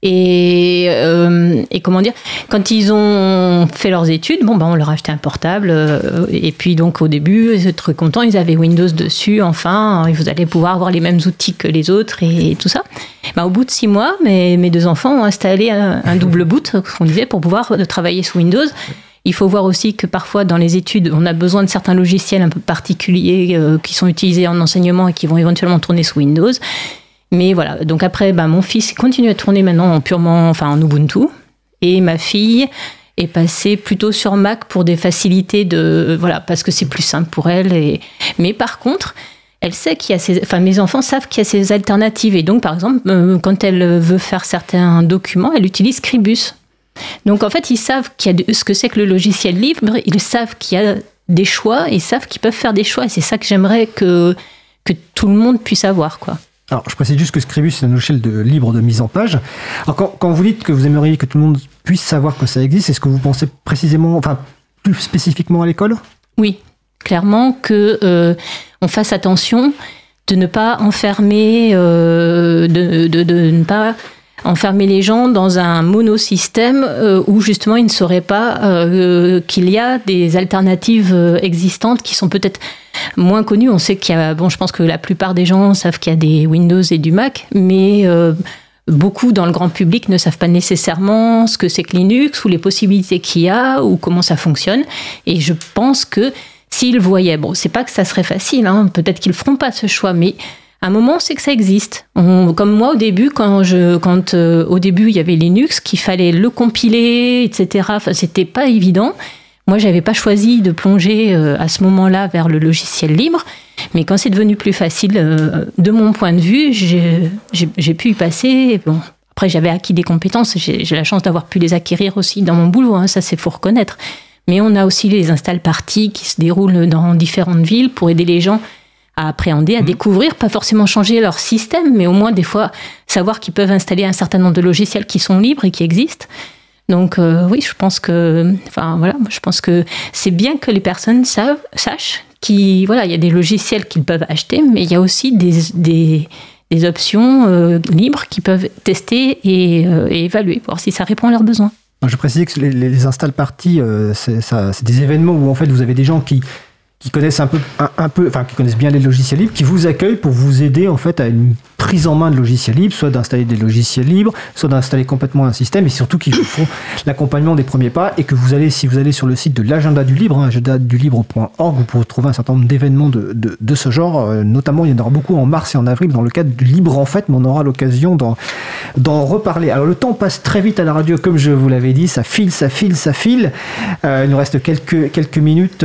Et, euh, et comment dire, quand ils ont fait leurs études, bon, ben, on leur a acheté un portable. Euh, et puis, donc, au début, ils étaient très contents. Ils avaient Windows dessus. Enfin, vous allez pouvoir avoir les mêmes outils que les autres et, et tout ça. Ben, au bout de six mois, mes, mes deux enfants ont installé un, un double boot, qu'on disait, pour pouvoir travailler sous Windows. Il faut voir aussi que parfois, dans les études, on a besoin de certains logiciels un peu particuliers euh, qui sont utilisés en enseignement et qui vont éventuellement tourner sous Windows. Mais voilà, donc après, ben, mon fils continue à tourner maintenant en purement, enfin en Ubuntu, et ma fille est passée plutôt sur Mac pour des facilités de, voilà, parce que c'est plus simple pour elle. Et, mais par contre, elle sait qu'il y a ces, enfin mes enfants savent qu'il y a ces alternatives, et donc par exemple, euh, quand elle veut faire certains documents, elle utilise Scribus. Donc en fait, ils savent qu'il y a de, ce que c'est que le logiciel libre, ils savent qu'il y a des choix, et ils savent qu'ils peuvent faire des choix, et c'est ça que j'aimerais que que tout le monde puisse avoir, quoi. Alors, je précise juste que Scribus, c'est un logiciel de libre de mise en page. Alors, quand, quand vous dites que vous aimeriez que tout le monde puisse savoir que ça existe, est-ce que vous pensez précisément, enfin, plus spécifiquement à l'école ? Oui, clairement que euh, on fasse attention de ne pas enfermer, euh, de, de, de ne pas enfermer les gens dans un monosystème euh, où justement ils ne sauraient pas euh, qu'il y a des alternatives euh, existantes qui sont peut-être moins connues. On sait qu'il y a, bon, je pense que la plupart des gens savent qu'il y a des Windows et du Mac, mais euh, beaucoup dans le grand public ne savent pas nécessairement ce que c'est que Linux ou les possibilités qu'il y a ou comment ça fonctionne. Et je pense que s'ils voyaient, bon, c'est pas que ça serait facile, hein, peut-être qu'ils feront pas ce choix, mais à un moment, on sait que ça existe. On, comme moi, au début, quand, je, quand euh, au début, il y avait Linux, qu'il fallait le compiler, et cetera. Enfin, c'était pas évident. Moi, j'avais pas choisi de plonger euh, à ce moment-là vers le logiciel libre. Mais quand c'est devenu plus facile, euh, de mon point de vue, j'ai, j'ai, j'ai pu y passer. Bon, après, j'avais acquis des compétences. J'ai, j'ai la chance d'avoir pu les acquérir aussi dans mon boulot. Hein, ça, c'est faut reconnaître. Mais on a aussi les install parties qui se déroulent dans différentes villes pour aider les gens à appréhender, à mmh. découvrir, pas forcément changer leur système, mais au moins des fois savoir qu'ils peuvent installer un certain nombre de logiciels qui sont libres et qui existent. Donc euh, oui, je pense que, enfin voilà, je pense que c'est bien que les personnes savent, sachent qu'il voilà, il y a des logiciels qu'ils peuvent acheter, mais il y a aussi des des, des options euh, libres qu'ils peuvent tester et, euh, et évaluer, voir si ça répond à leurs besoins. Je précise que les, les install parties, euh, c'est, ça, c'est des événements où en fait vous avez des gens qui qui connaissent un peu, un, un peu, enfin qui connaissent bien les logiciels libres, qui vous accueillent pour vous aider en fait à une prise en main de logiciels libres, soit d'installer des logiciels libres, soit d'installer complètement un système, et surtout qui vous font l'accompagnement des premiers pas, et que vous allez, si vous allez sur le site de l'agenda du libre, hein, agenda du libre point org, vous pourrez trouver un certain nombre d'événements de, de, de ce genre, euh, notamment il y en aura beaucoup en mars et en avril dans le cadre du Libre en Fête, mais on aura l'occasion d'en, d'en reparler. Alors le temps passe très vite à la radio, comme je vous l'avais dit, ça file, ça file, ça file. Euh, il nous reste quelques, quelques minutes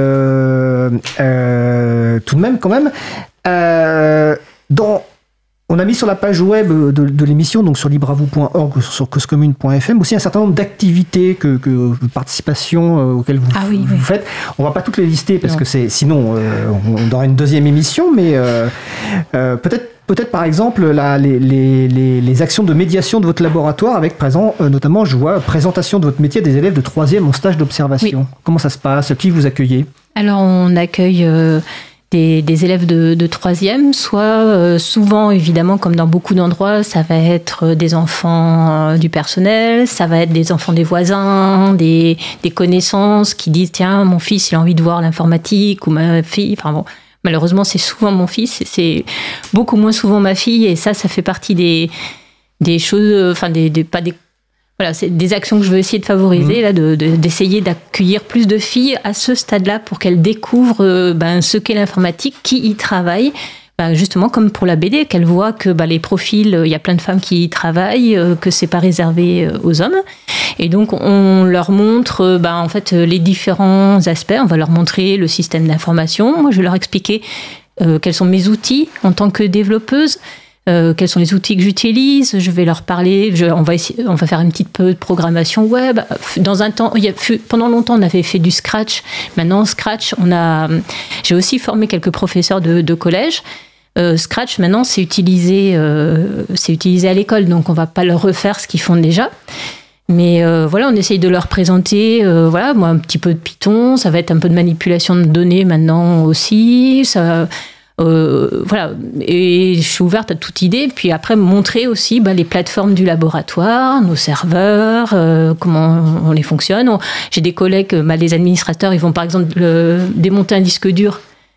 euh, euh, tout de même quand même. Euh, dans On a mis sur la page web de, de l'émission, donc sur libre à vous point org, sur cause commune point f m, aussi un certain nombre d'activités, que, que de participation euh, auxquelles vous, ah oui, vous oui. faites. On ne va pas toutes les lister parce non. que c'est, sinon euh, on, on aura une deuxième émission, mais euh, euh, peut-être, peut-être par exemple la, les, les, les, les actions de médiation de votre laboratoire, avec présent, euh, notamment, je vois, présentation de votre métier à des élèves de troisième en stage d'observation. Oui. Comment ça se passe ? Qui vous accueillez ? Alors on accueille Euh... Des, des élèves de, de troisième, soit euh, souvent, évidemment, comme dans beaucoup d'endroits, ça va être des enfants euh, du personnel, ça va être des enfants des voisins, des, des connaissances qui disent « Tiens, mon fils, il a envie de voir l'informatique » ou ma fille. Enfin bon, malheureusement, c'est souvent mon fils, c'est beaucoup moins souvent ma fille, et ça, ça fait partie des, des choses, enfin, des, des, pas des voilà, c'est des actions que je veux essayer de favoriser, mmh. là, de, de, d'essayer d'accueillir plus de filles à ce stade-là pour qu'elles découvrent euh, ben, ce qu'est l'informatique, qui y travaille. Ben, justement, comme pour la B D, qu'elles voient que ben, les profils, il y a plein de femmes qui y travaillent, euh, que c'est pas réservé euh, aux hommes. Et donc, on leur montre ben, en fait, les différents aspects. On va leur montrer le système d'information. Moi, je vais leur expliquer euh, quels sont mes outils en tant que développeuse. Euh, quels sont les outils que j'utilise, je vais leur parler, je, on, va essayer, on va faire une petite peu de programmation web. Dans un temps, il y a, pendant longtemps, on avait fait du Scratch. Maintenant, Scratch, on a, j'ai aussi formé quelques professeurs de, de collège. Euh, Scratch, maintenant, c'est utilisé, euh, c'est utilisé à l'école, donc on ne va pas leur refaire ce qu'ils font déjà. Mais euh, voilà, on essaye de leur présenter, euh, voilà, moi, un petit peu de Python, ça va être un peu de manipulation de données maintenant aussi, ça... Euh, voilà, et je suis ouverte à toute idée. Puis après, montrer aussi ben, les plateformes du laboratoire, nos serveurs, euh, comment on les fonctionne. On, j'ai des collègues, ben, les administrateurs, ils vont par exemple le, démonter un disque dur.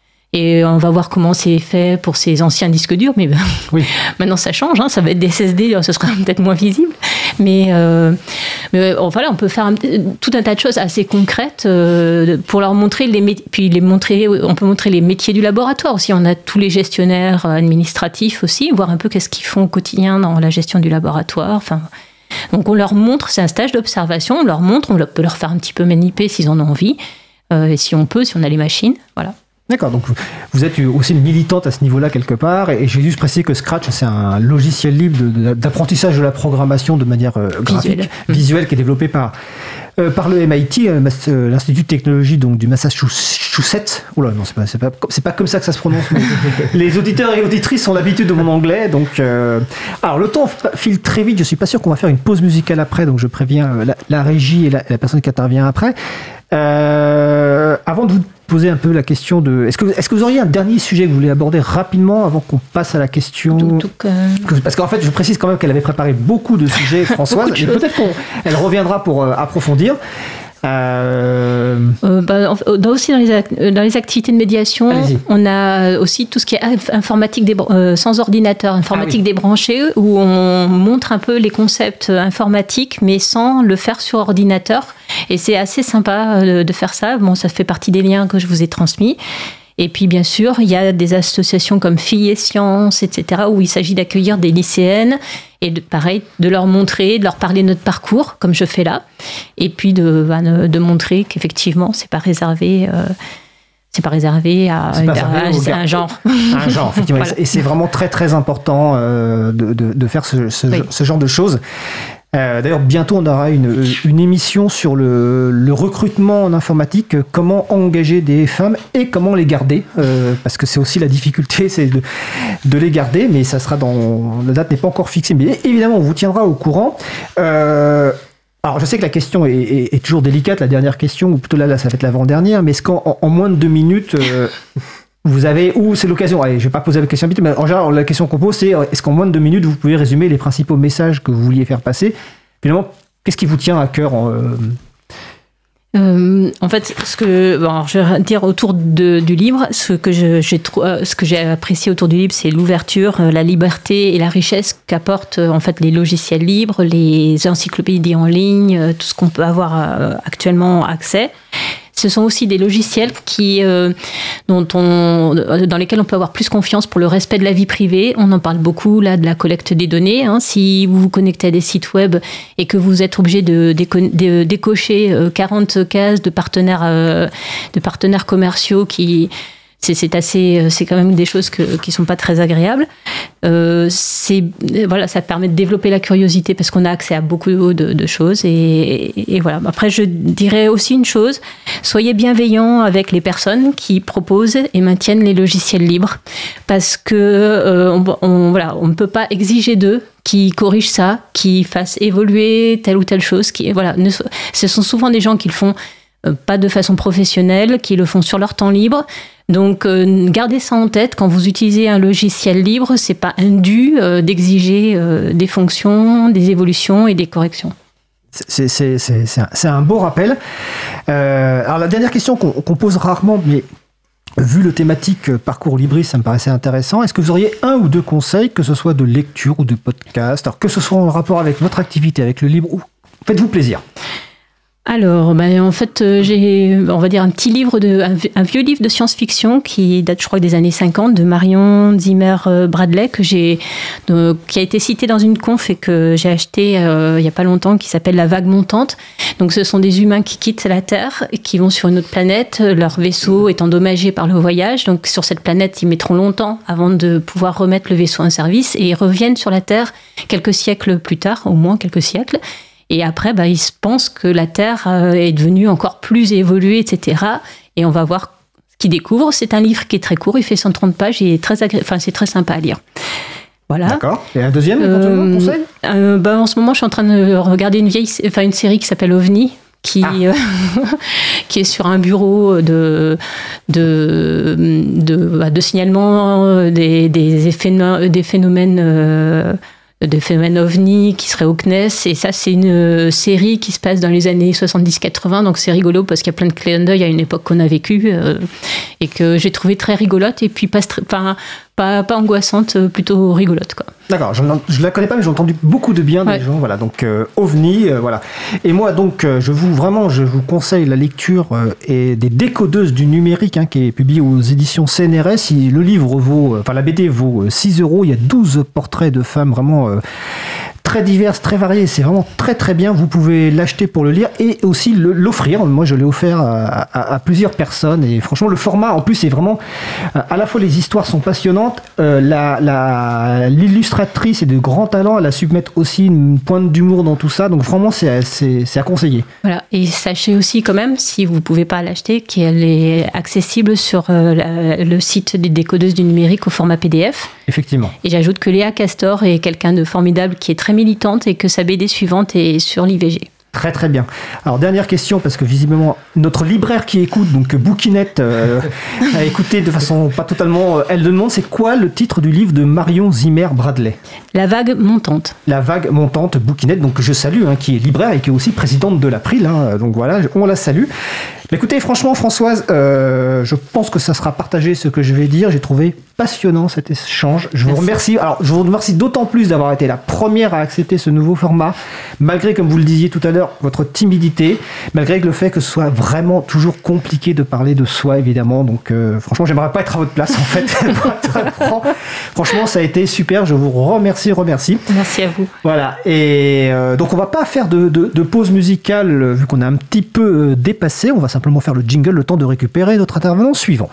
Et on va voir comment c'est fait pour ces anciens disques durs. Mais ben, oui. Maintenant, ça change. Hein, ça va être des S S D, ce sera peut-être moins visible. Mais, euh, mais euh, voilà, on peut faire un, tout un tas de choses assez concrètes euh, pour leur montrer les métiers. Puis les montrer, on peut montrer les métiers du laboratoire aussi. On a tous les gestionnaires administratifs aussi, voir un peu qu'est-ce qu'ils font au quotidien dans la gestion du laboratoire. Enfin, donc on leur montre, c'est un stage d'observation. On leur montre, on peut leur faire un petit peu maniper s'ils en ont envie, euh, et si on peut, si on a les machines, voilà. D'accord, donc vous êtes aussi une militante à ce niveau-là quelque part, et je vais juste préciser que Scratch, c'est un logiciel libre de, de, d'apprentissage de la programmation de manière euh, graphique, visuelle, visuelle qui est développé par, euh, par le M I T, euh, l'Institut de technologie donc, du Massachusetts. Oula, non, c'est pas, c'est, pas, c'est pas comme ça que ça se prononce, mais les auditeurs et auditrices ont l'habitude de mon anglais, donc... Euh... Alors, le temps file très vite, je suis pas sûr qu'on va faire une pause musicale après, donc je préviens la, la régie et la, la personne qui intervient après. Euh, avant de vous poser un peu la question de... Est-ce que, est-ce que vous auriez un dernier sujet que vous voulez aborder rapidement avant qu'on passe à la question... Tout, tout, euh... Parce qu'en fait, je précise quand même qu'elle avait préparé beaucoup de sujets, Françoise, et peut-être qu'elle reviendra pour euh, approfondir. Euh... Euh, bah, dans, aussi dans les, ac- dans les activités de médiation, Allez-y. On a aussi tout ce qui est informatique débr- euh, sans ordinateur, informatique ah, oui. débranchée, où on montre un peu les concepts informatiques, mais sans le faire sur ordinateur. Et c'est assez sympa de, de faire ça. Bon, ça fait partie des liens que je vous ai transmis. Et puis, bien sûr, il y a des associations comme Filles et Sciences, et cetera, où il s'agit d'accueillir des lycéennes et, de, pareil, de leur montrer, de leur parler de notre parcours, comme je fais là, et puis de, ben, de montrer qu'effectivement, c'est pas réservé... Euh, c'est pas réservé à, pas réservé à, à un genre. Un genre, effectivement. Voilà. Et c'est vraiment très, très important euh, de, de, de faire ce, ce, oui. ce genre de choses. Euh, d'ailleurs, bientôt, on aura une, une émission sur le, le recrutement en informatique, comment engager des femmes et comment les garder, euh, parce que c'est aussi la difficulté, c'est de, de les garder, mais ça sera dans... La date n'est pas encore fixée, mais évidemment, on vous tiendra au courant. Euh, alors, je sais que la question est, est, est toujours délicate, la dernière question, ou plutôt là, là ça va être l'avant-dernière, mais est-ce qu'en en, en moins de deux minutes... Euh, vous avez, ou c'est l'occasion, allez, je ne vais pas poser la question, mais en général, la question qu'on pose, c'est est-ce qu'en moins de deux minutes, vous pouvez résumer les principaux messages que vous vouliez faire passer ? Finalement, qu'est-ce qui vous tient à cœur en, euh... Euh, en fait, ce que, bon, alors, je vais dire autour de, du livre, ce que, je, j'ai, ce que j'ai apprécié autour du livre, c'est l'ouverture, la liberté et la richesse qu'apportent en fait les logiciels libres, les encyclopédies en ligne, tout ce qu'on peut avoir actuellement accès. Ce sont aussi des logiciels qui, euh, dont on, dans lesquels on peut avoir plus confiance pour le respect de la vie privée. On en parle beaucoup là de la collecte des données. Hein. Si vous vous connectez à des sites web et que vous êtes obligé de, de, de décocher quarante cases de partenaires, euh, de partenaires commerciaux qui... C'est, c'est assez, c'est quand même des choses que, qui sont pas très agréables. Euh, c'est, voilà, ça permet de développer la curiosité parce qu'on a accès à beaucoup de, de choses. Et, et, et voilà. Après, je dirais aussi une chose soyez bienveillants avec les personnes qui proposent et maintiennent les logiciels libres, parce que euh, on, on, voilà, on ne peut pas exiger d'eux qui corrigent ça, qui fassent évoluer telle ou telle chose. Qui, voilà, ne, ce sont souvent des gens qui le font euh, pas de façon professionnelle, qui le font sur leur temps libre. Donc, euh, gardez ça en tête. Quand vous utilisez un logiciel libre, c'est pas indu euh, d'exiger euh, des fonctions, des évolutions et des corrections. C'est, c'est, c'est, c'est, un, c'est un beau rappel. Euh, alors, la dernière question qu'on, qu'on pose rarement, mais vu le thématique parcours libriste, ça me paraissait intéressant. Est-ce que vous auriez un ou deux conseils, que ce soit de lecture ou de podcast, alors que ce soit en rapport avec votre activité, avec le libre ou Faites-vous plaisir. Alors, ben, en fait, euh, j'ai, on va dire, un petit livre, de, un, un vieux livre de science-fiction qui date, je crois, des années cinquante, de Marion Zimmer Bradley, que j'ai, euh, qui a été cité dans une conf et que j'ai acheté euh, il n'y a pas longtemps, qui s'appelle La vague montante. Donc, ce sont des humains qui quittent la Terre et qui vont sur une autre planète. Leur vaisseau est endommagé par le voyage. Donc, sur cette planète, ils mettront longtemps avant de pouvoir remettre le vaisseau en service et ils reviennent sur la Terre quelques siècles plus tard, au moins quelques siècles. Et après, bah, ils pensent que la Terre euh, est devenue encore plus évoluée, et cetera. Et on va voir ce qu'ils découvrent. C'est un livre qui est très court, il fait cent trente pages et très agré... enfin, c'est très sympa à lire. Voilà. D'accord. Et un deuxième, éventuellement, euh, conseil euh, bah, En ce moment, je suis en train de regarder une, vieille... enfin, une série qui s'appelle OVNI, qui, ah. euh, qui est sur un bureau de, de, de, bah, de signalement des, des, phénomènes, des phénomènes euh, des phénomènes ovni qui seraient au C N E S, et ça c'est une série qui se passe dans les années soixante-dix quatre-vingts, donc c'est rigolo parce qu'il y a plein de clins d'œil à une époque qu'on a vécue euh, et que j'ai trouvé très rigolote et puis pas, pas, pas, pas angoissante, plutôt rigolote quoi. D'accord, je ne la connais pas mais j'ai entendu beaucoup de bien ouais. des gens, voilà, donc euh, OVNI, euh, voilà. Et moi donc euh, je vous vraiment je vous conseille la lecture euh, et des décodeuses du numérique hein, qui est publié aux éditions C N R S. Il, le livre vaut, enfin la B D vaut six euros, il y a douze portraits de femmes vraiment euh, très diverses, très variées, c'est vraiment très très bien, vous pouvez l'acheter pour le lire et aussi le, l'offrir, moi je l'ai offert à, à, à plusieurs personnes et franchement le format en plus c'est vraiment, à la fois les histoires sont passionnantes, euh, la, la, l'illustratrice est de grand talent, elle a su mettre aussi une pointe d'humour dans tout ça, donc vraiment c'est, c'est, c'est à conseiller. Voilà, et sachez aussi quand même, si vous ne pouvez pas l'acheter, qu'elle est accessible sur euh, la, le site des décodeuses du numérique au format P D F. Effectivement. Et j'ajoute que Léa Castor est quelqu'un de formidable qui est très militante et que sa B D suivante est sur l'I V G. Très très bien. Alors dernière question, parce que visiblement notre libraire qui écoute, donc Bouquinette, euh, a écouté de façon pas totalement... Euh, elle demande c'est quoi le titre du livre de Marion Zimmer Bradley ? La vague montante. La vague montante, Bouquinette, donc je salue, hein, qui est libraire et qui est aussi présidente de l'April, hein, donc voilà, on la salue. Mais écoutez, franchement Françoise, euh, je pense que ça sera partagé ce que je vais dire, j'ai trouvé passionnant cet échange, je vous remercie, alors je vous remercie d'autant plus d'avoir été la première à accepter ce nouveau format, malgré, comme vous le disiez tout à l'heure, votre timidité, malgré le fait que ce soit vraiment toujours compliqué de parler de soi, évidemment, donc euh, franchement j'aimerais pas être à votre place en fait. Franchement ça a été super, je vous remercie, remercie. Merci à vous. Voilà, et euh, donc on va pas faire de, de, de pause musicale, euh, vu qu'on a un petit peu euh, dépassé, on va simplement faire le jingle, le temps de récupérer notre intervenant suivant.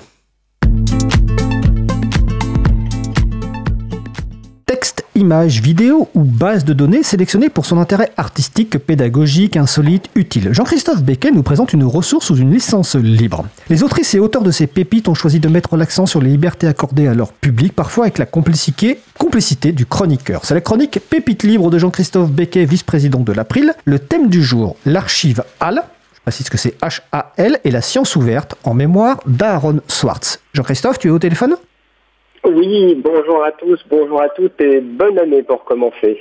Texte, images, vidéos ou base de données sélectionnées pour son intérêt artistique, pédagogique, insolite, utile. Jean-Christophe Becquet nous présente une ressource sous une licence libre. Les autrices et auteurs de ces pépites ont choisi de mettre l'accent sur les libertés accordées à leur public, parfois avec la complicité, complicité du chroniqueur. C'est la chronique Pépites libres de Jean-Christophe Becquet, vice-président de l'April. Le thème du jour, l'archive H A L, je précise que c'est H A L, et la science ouverte en mémoire d'Aaron Swartz. Jean-Christophe, tu es au téléphone ? Oui, bonjour à tous, bonjour à toutes et bonne année pour commencer.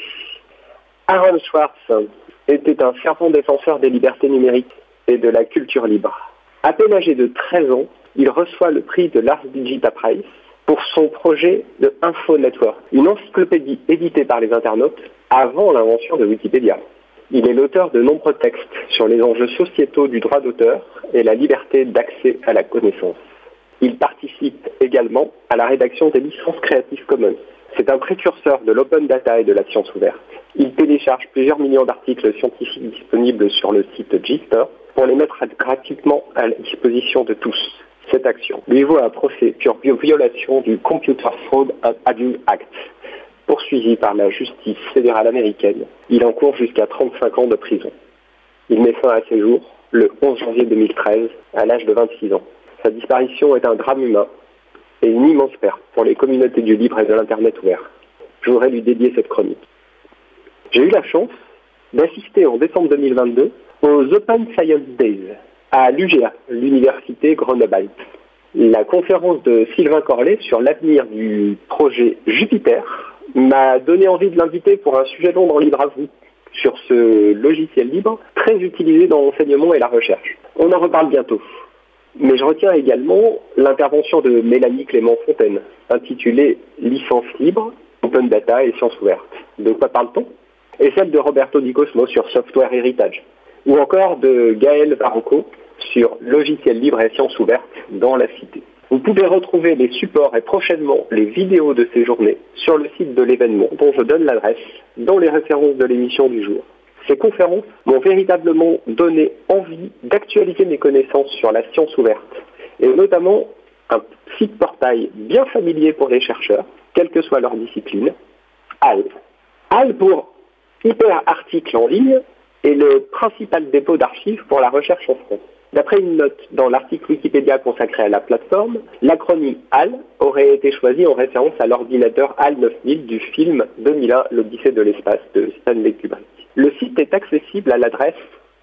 Aaron Swartz était un fervent défenseur des libertés numériques et de la culture libre. À peine âgé de treize ans, il reçoit le prix de l'Ars Digita Prize pour son projet de Info Network, une encyclopédie éditée par les internautes avant l'invention de Wikipédia. Il est l'auteur de nombreux textes sur les enjeux sociétaux du droit d'auteur et la liberté d'accès à la connaissance. Il participe également à la rédaction des licences Creative Commons. C'est un précurseur de l'open data et de la science ouverte. Il télécharge plusieurs millions d'articles scientifiques disponibles sur le site Gisper pour les mettre gratuitement à la disposition de tous. Cette action lui vaut un procès pour violation du Computer Fraud and Abuse Act. Poursuivi par la justice fédérale américaine, il encourt jusqu'à trente-cinq ans de prison. Il met fin à ses jours le onze janvier deux mille treize à l'âge de vingt-six ans. Sa disparition est un drame humain et une immense perte pour les communautés du libre et de l'Internet ouvert. Je voudrais lui dédier cette chronique. J'ai eu la chance d'assister en décembre deux mille vingt-deux aux Open Science Days à l'U G A, l'Université Grenoble. La conférence de Sylvain Corlet sur l'avenir du projet Jupiter m'a donné envie de l'inviter pour un sujet long dans Libre à vous, sur ce logiciel libre très utilisé dans l'enseignement et la recherche. On en reparle bientôt. Mais je retiens également l'intervention de Mélanie Clément-Fontaine, intitulée « Licence libre, open data et science ouverte ». De quoi parle-t-on ? et celle de Roberto Di Cosmo sur Software Heritage, ou encore de Gaël Varocco sur Logiciel libre et sciences ouvertes dans la cité. Vous pouvez retrouver les supports et prochainement les vidéos de ces journées sur le site de l'événement dont je donne l'adresse dans les références de l'émission du jour. Ces conférences m'ont véritablement donné envie d'actualiser mes connaissances sur la science ouverte et notamment un site portail bien familier pour les chercheurs, quelle que soit leur discipline, H A L. H A L pour Hyper Article en ligne est le principal dépôt d'archives pour la recherche en France. D'après une note dans l'article Wikipédia consacré à la plateforme, l'acronyme H A L aurait été choisi en référence à l'ordinateur H A L neuf mille du film deux mille un, l'Odyssée de l'espace de Stanley Kubrick. Le site est accessible à l'adresse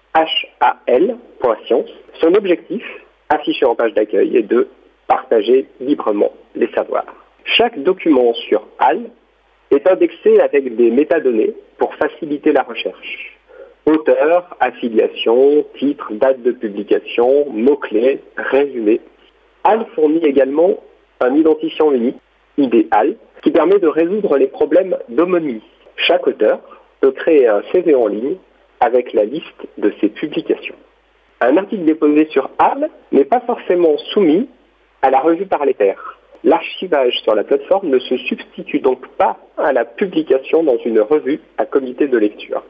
h a l point science. Son objectif, affiché en page d'accueil, est de partager librement les savoirs. Chaque document sur H A L est indexé avec des métadonnées pour faciliter la recherche. Auteur, affiliation, titre, date de publication, mots-clés, résumé. H A L fournit également un identifiant unique, I D H A L, qui permet de résoudre les problèmes d'homonymie. Chaque auteur peut créer un C V en ligne avec la liste de ses publications. Un article déposé sur H A L n'est pas forcément soumis à la revue par les pairs. L'archivage sur la plateforme ne se substitue donc pas à la publication dans une revue à comité de lecture.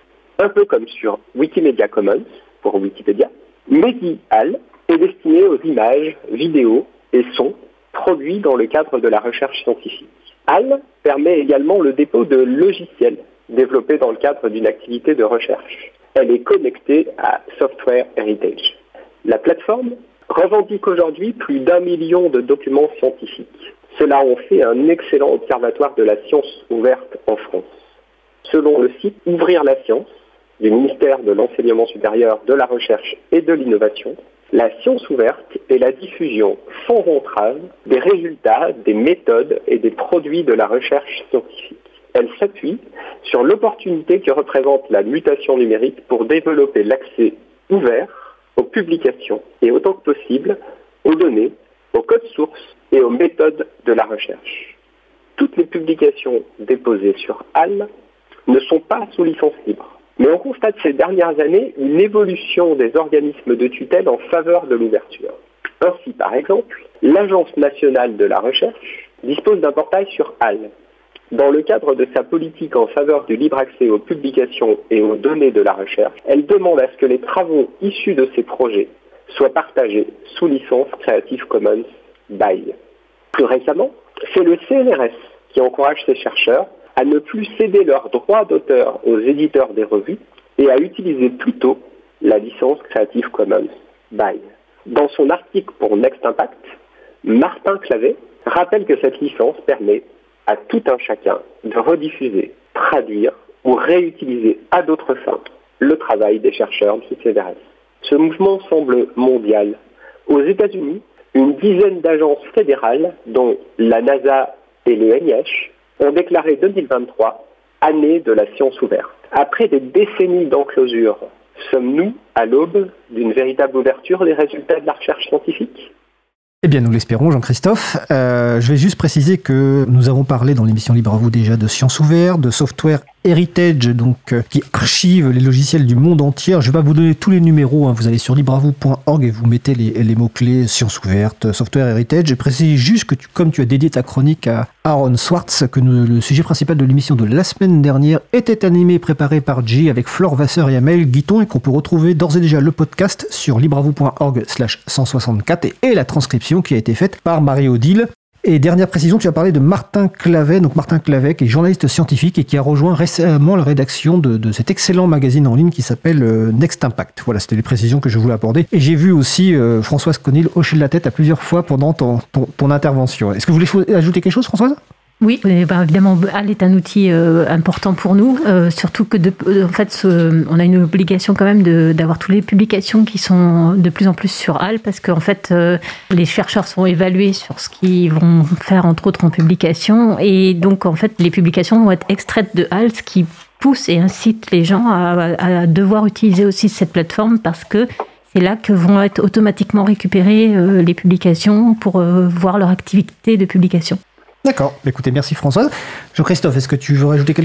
Un peu comme sur Wikimedia Commons, pour Wikipédia, Medi H A L est destiné aux images, vidéos et sons produits dans le cadre de la recherche scientifique. H A L permet également le dépôt de logiciels développés dans le cadre d'une activité de recherche. Elle est connectée à Software Heritage. La plateforme revendique aujourd'hui plus d'un million de documents scientifiques. Cela en fait un excellent observatoire de la science ouverte en France. Selon le site Ouvrir la science du ministère de l'Enseignement supérieur, de la Recherche et de l'Innovation, la science ouverte est la diffusion sans entrave des résultats, des méthodes et des produits de la recherche scientifique. Elle s'appuie sur l'opportunité que représente la mutation numérique pour développer l'accès ouvert aux publications et autant que possible aux données, aux codes sources et aux méthodes de la recherche. Toutes les publications déposées sur H A L ne sont pas sous licence libre. Mais on constate ces dernières années une évolution des organismes de tutelle en faveur de l'ouverture. Ainsi, par exemple, l'Agence nationale de la recherche dispose d'un portail sur H A L. Dans le cadre de sa politique en faveur du libre accès aux publications et aux données de la recherche, elle demande à ce que les travaux issus de ces projets soient partagés sous licence Creative Commons by. Plus récemment, c'est le C N R S qui encourage ses chercheurs à ne plus céder leurs droits d'auteur aux éditeurs des revues et à utiliser plutôt la licence Creative Commons by. Dans son article pour Next Impact, Martin Clavet rappelle que cette licence permet à tout un chacun de rediffuser, traduire ou réutiliser à d'autres fins le travail des chercheurs du C N R S. Ce mouvement semble mondial. Aux États-Unis, une dizaine d'agences fédérales, dont la NASA et le N I H, ont déclaré deux mille vingt-trois année de la science ouverte. Après des décennies d'enclosure, sommes-nous à l'aube d'une véritable ouverture des résultats de la recherche scientifique ? Eh bien, nous l'espérons, Jean-Christophe. Euh, je vais juste préciser que nous avons parlé dans l'émission Libre à vous déjà de science ouverte, de Software Heritage, donc euh, qui archive les logiciels du monde entier. Je ne vais pas vous donner tous les numéros, hein. Vous allez sur libre à vous point org et vous mettez les, les mots-clés science ouverte, Software Heritage. Je précise juste que tu, comme tu as dédié ta chronique à Aaron Swartz, que nous, le sujet principal de l'émission de la semaine dernière était animé et préparé par J avec Flore Vasseur et Amel Guiton et qu'on peut retrouver d'ores et déjà le podcast sur libre à vous point org slash cent soixante-quatre et, et la transcription qui a été faite par Marie-Odile. Et dernière précision, tu as parlé de Martin Clavet, donc Martin Clavet qui est journaliste scientifique et qui a rejoint récemment la rédaction de, de cet excellent magazine en ligne qui s'appelle euh, Next Impact. Voilà, c'était les précisions que je voulais apporter. Et j'ai vu aussi euh, Françoise Conil hocher de la tête à plusieurs fois pendant ton, ton, ton intervention. Est-ce que vous voulez ajouter quelque chose, Françoise ? Oui, ben évidemment, H A L est un outil euh, important pour nous, euh, surtout que de, en fait, ce, on a une obligation quand même de, d'avoir toutes les publications qui sont de plus en plus sur H A L, parce qu'en fait, euh, les chercheurs sont évalués sur ce qu'ils vont faire, entre autres, en publication, et donc, en fait, les publications vont être extraites de H A L, ce qui pousse et incite les gens à, à devoir utiliser aussi cette plateforme, parce que c'est là que vont être automatiquement récupérées euh, les publications pour euh, voir leur activité de publication. D'accord. Écoutez, merci Françoise. Jean-Christophe, est-ce que tu veux rajouter quelque chose ?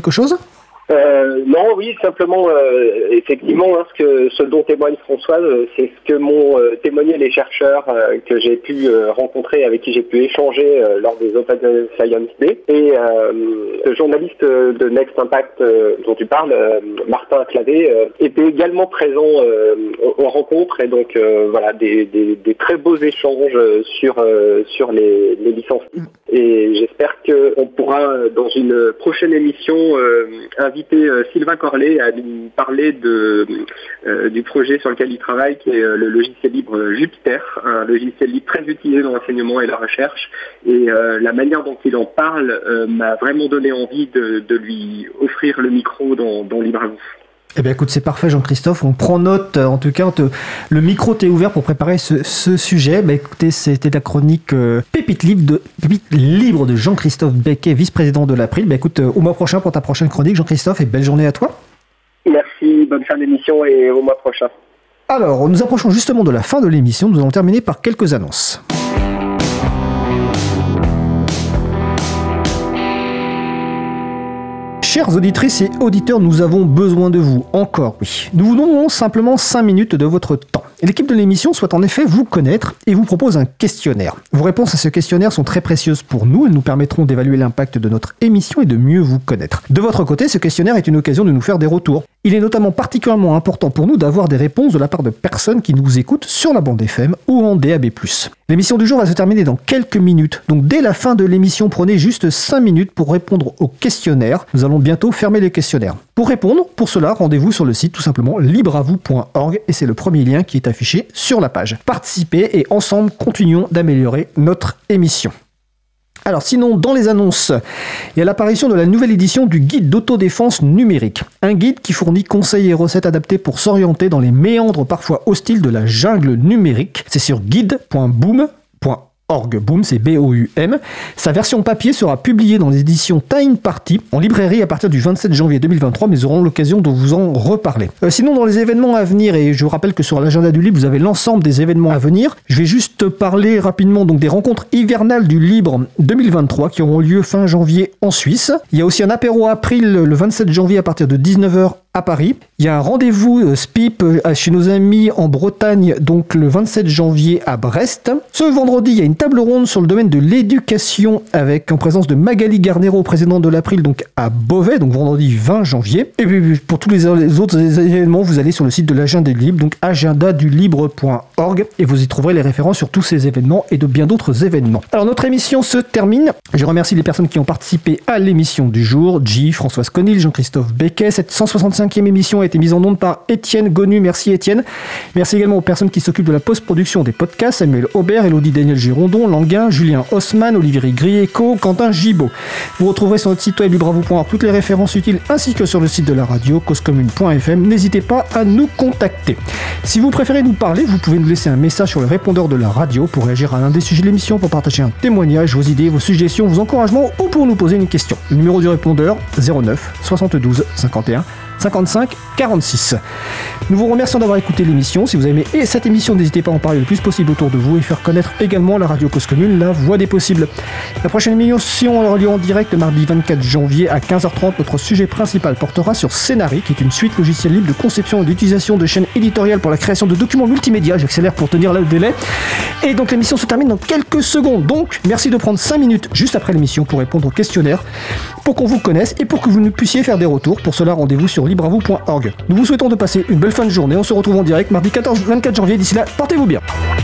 Euh, non, oui, simplement, euh, effectivement, hein, ce, que, ce dont témoigne Françoise, c'est ce que m'ont euh, témoigné les chercheurs euh, que j'ai pu euh, rencontrer, avec qui j'ai pu échanger euh, lors des Open Science Day. Et euh, le journaliste de Next Impact euh, dont tu parles, euh, Martin Clavé, euh, était également présent euh, aux, aux rencontres, et donc euh, voilà, des, des, des très beaux échanges sur, euh, sur les, les licences. Et j'espère qu'on pourra, dans une prochaine émission, euh, inviter euh, Sylvain Corlet à nous parler de, euh, du projet sur lequel il travaille, qui est euh, le logiciel libre Jupiter, un logiciel libre très utilisé dans l'enseignement et la recherche. Et euh, la manière dont il en parle euh, m'a vraiment donné envie de, de lui offrir le micro dans, dans Libre à vous. Eh bien écoute, c'est parfait Jean-Christophe, on prend note, en tout cas te, le micro t'est ouvert pour préparer ce, ce sujet. Bah écoutez, c'était la chronique euh, Pépite libre de, Pépite libre de Jean-Christophe Becquet, vice-président de l'April. Bah écoute, euh, au mois prochain pour ta prochaine chronique Jean-Christophe, et belle journée à toi. Merci, bonne fin d'émission et au mois prochain. Alors, nous approchons justement de la fin de l'émission, nous allons terminer par quelques annonces. Chères auditrices et auditeurs, nous avons besoin de vous, encore oui. Nous vous donnons simplement cinq minutes de votre temps. Et l'équipe de l'émission souhaite en effet vous connaître et vous propose un questionnaire. Vos réponses à ce questionnaire sont très précieuses pour nous, elles nous permettront d'évaluer l'impact de notre émission et de mieux vous connaître. De votre côté, ce questionnaire est une occasion de nous faire des retours. Il est notamment particulièrement important pour nous d'avoir des réponses de la part de personnes qui nous écoutent sur la bande F M ou en D A B plus. L'émission du jour va se terminer dans quelques minutes, donc dès la fin de l'émission, prenez juste cinq minutes pour répondre au questionnaire. Nous allons bientôt fermer les questionnaires. Pour répondre, pour cela, rendez-vous sur le site tout simplement libre à vous point org et c'est le premier lien qui est affiché sur la page. Participez et ensemble, continuons d'améliorer notre émission. Alors sinon, dans les annonces, il y a l'apparition de la nouvelle édition du guide d'autodéfense numérique. Un guide qui fournit conseils et recettes adaptés pour s'orienter dans les méandres parfois hostiles de la jungle numérique. C'est sur guide point boom point org. Boom, c'est B O U M. Sa version papier sera publiée dans l'édition Time Party en librairie à partir du vingt-sept janvier deux mille vingt-trois, mais nous aurons l'occasion de vous en reparler. Euh, sinon, dans les événements à venir, et je vous rappelle que sur l'agenda du Libre, vous avez l'ensemble des événements à venir, je vais juste parler rapidement donc des rencontres hivernales du Libre deux mille vingt-trois qui auront lieu fin janvier en Suisse. Il y a aussi un apéro April le vingt-sept janvier à partir de dix-neuf heures à Paris. Il y a un rendez-vous euh, S P I P euh, chez nos amis en Bretagne, donc le vingt-sept janvier à Brest. Ce vendredi, il y a une table ronde sur le domaine de l'éducation avec en présence de Magali Garnero, présidente de l'April, donc à Beauvais, donc vendredi vingt janvier. Et puis pour tous les, les autres événements, vous allez sur le site de l'agenda du Libre, donc agenda du libre point org, et vous y trouverez les références sur tous ces événements et de bien d'autres événements. Alors notre émission se termine. Je remercie les personnes qui ont participé à l'émission du jour. J, Françoise Conil, Jean-Christophe Becquet. Cette cent soixante-cinquième émission a été mise en onde par Étienne Gonu. Merci Étienne. Merci également aux personnes qui s'occupent de la post-production des podcasts, Samuel Aubert, Elodie Daniel Girondon, Languin, Julien Haussmann, Olivier Grieco, Quentin Gibaud. Vous retrouverez sur notre site web libre à vous point org toutes les références utiles ainsi que sur le site de la radio cause commune point f m. N'hésitez pas à nous contacter. Si vous préférez nous parler, vous pouvez nous laisser un message sur le répondeur de la radio pour réagir à l'un des sujets de l'émission, pour partager un témoignage, vos idées, vos suggestions, vos encouragements ou pour nous poser une question. Le numéro du répondeur zéro neuf soixante-douze cinquante et un cinquante-cinq quarante-six. Nous vous remercions d'avoir écouté l'émission. Si vous avez aimé cette émission, n'hésitez pas à en parler le plus possible autour de vous et faire connaître également la radio Cause Commune, la voix des possibles. La prochaine émission aura lieu en direct le mardi vingt-quatre janvier à quinze heures trente. Notre sujet principal portera sur Scénari, qui est une suite logicielle libre de conception et d'utilisation de chaînes éditoriales pour la création de documents multimédia. J'accélère pour tenir le délai. Et donc l'émission se termine dans quelques secondes. Donc merci de prendre cinq minutes juste après l'émission pour répondre au questionnaire, pour qu'on vous connaisse et pour que vous nous puissiez faire des retours. Pour cela, rendez-vous sur libre à vous point org. Nous vous souhaitons de passer une belle fin de journée. On se retrouve en direct mardi quatorze vingt-quatre janvier. D'ici là, portez-vous bien.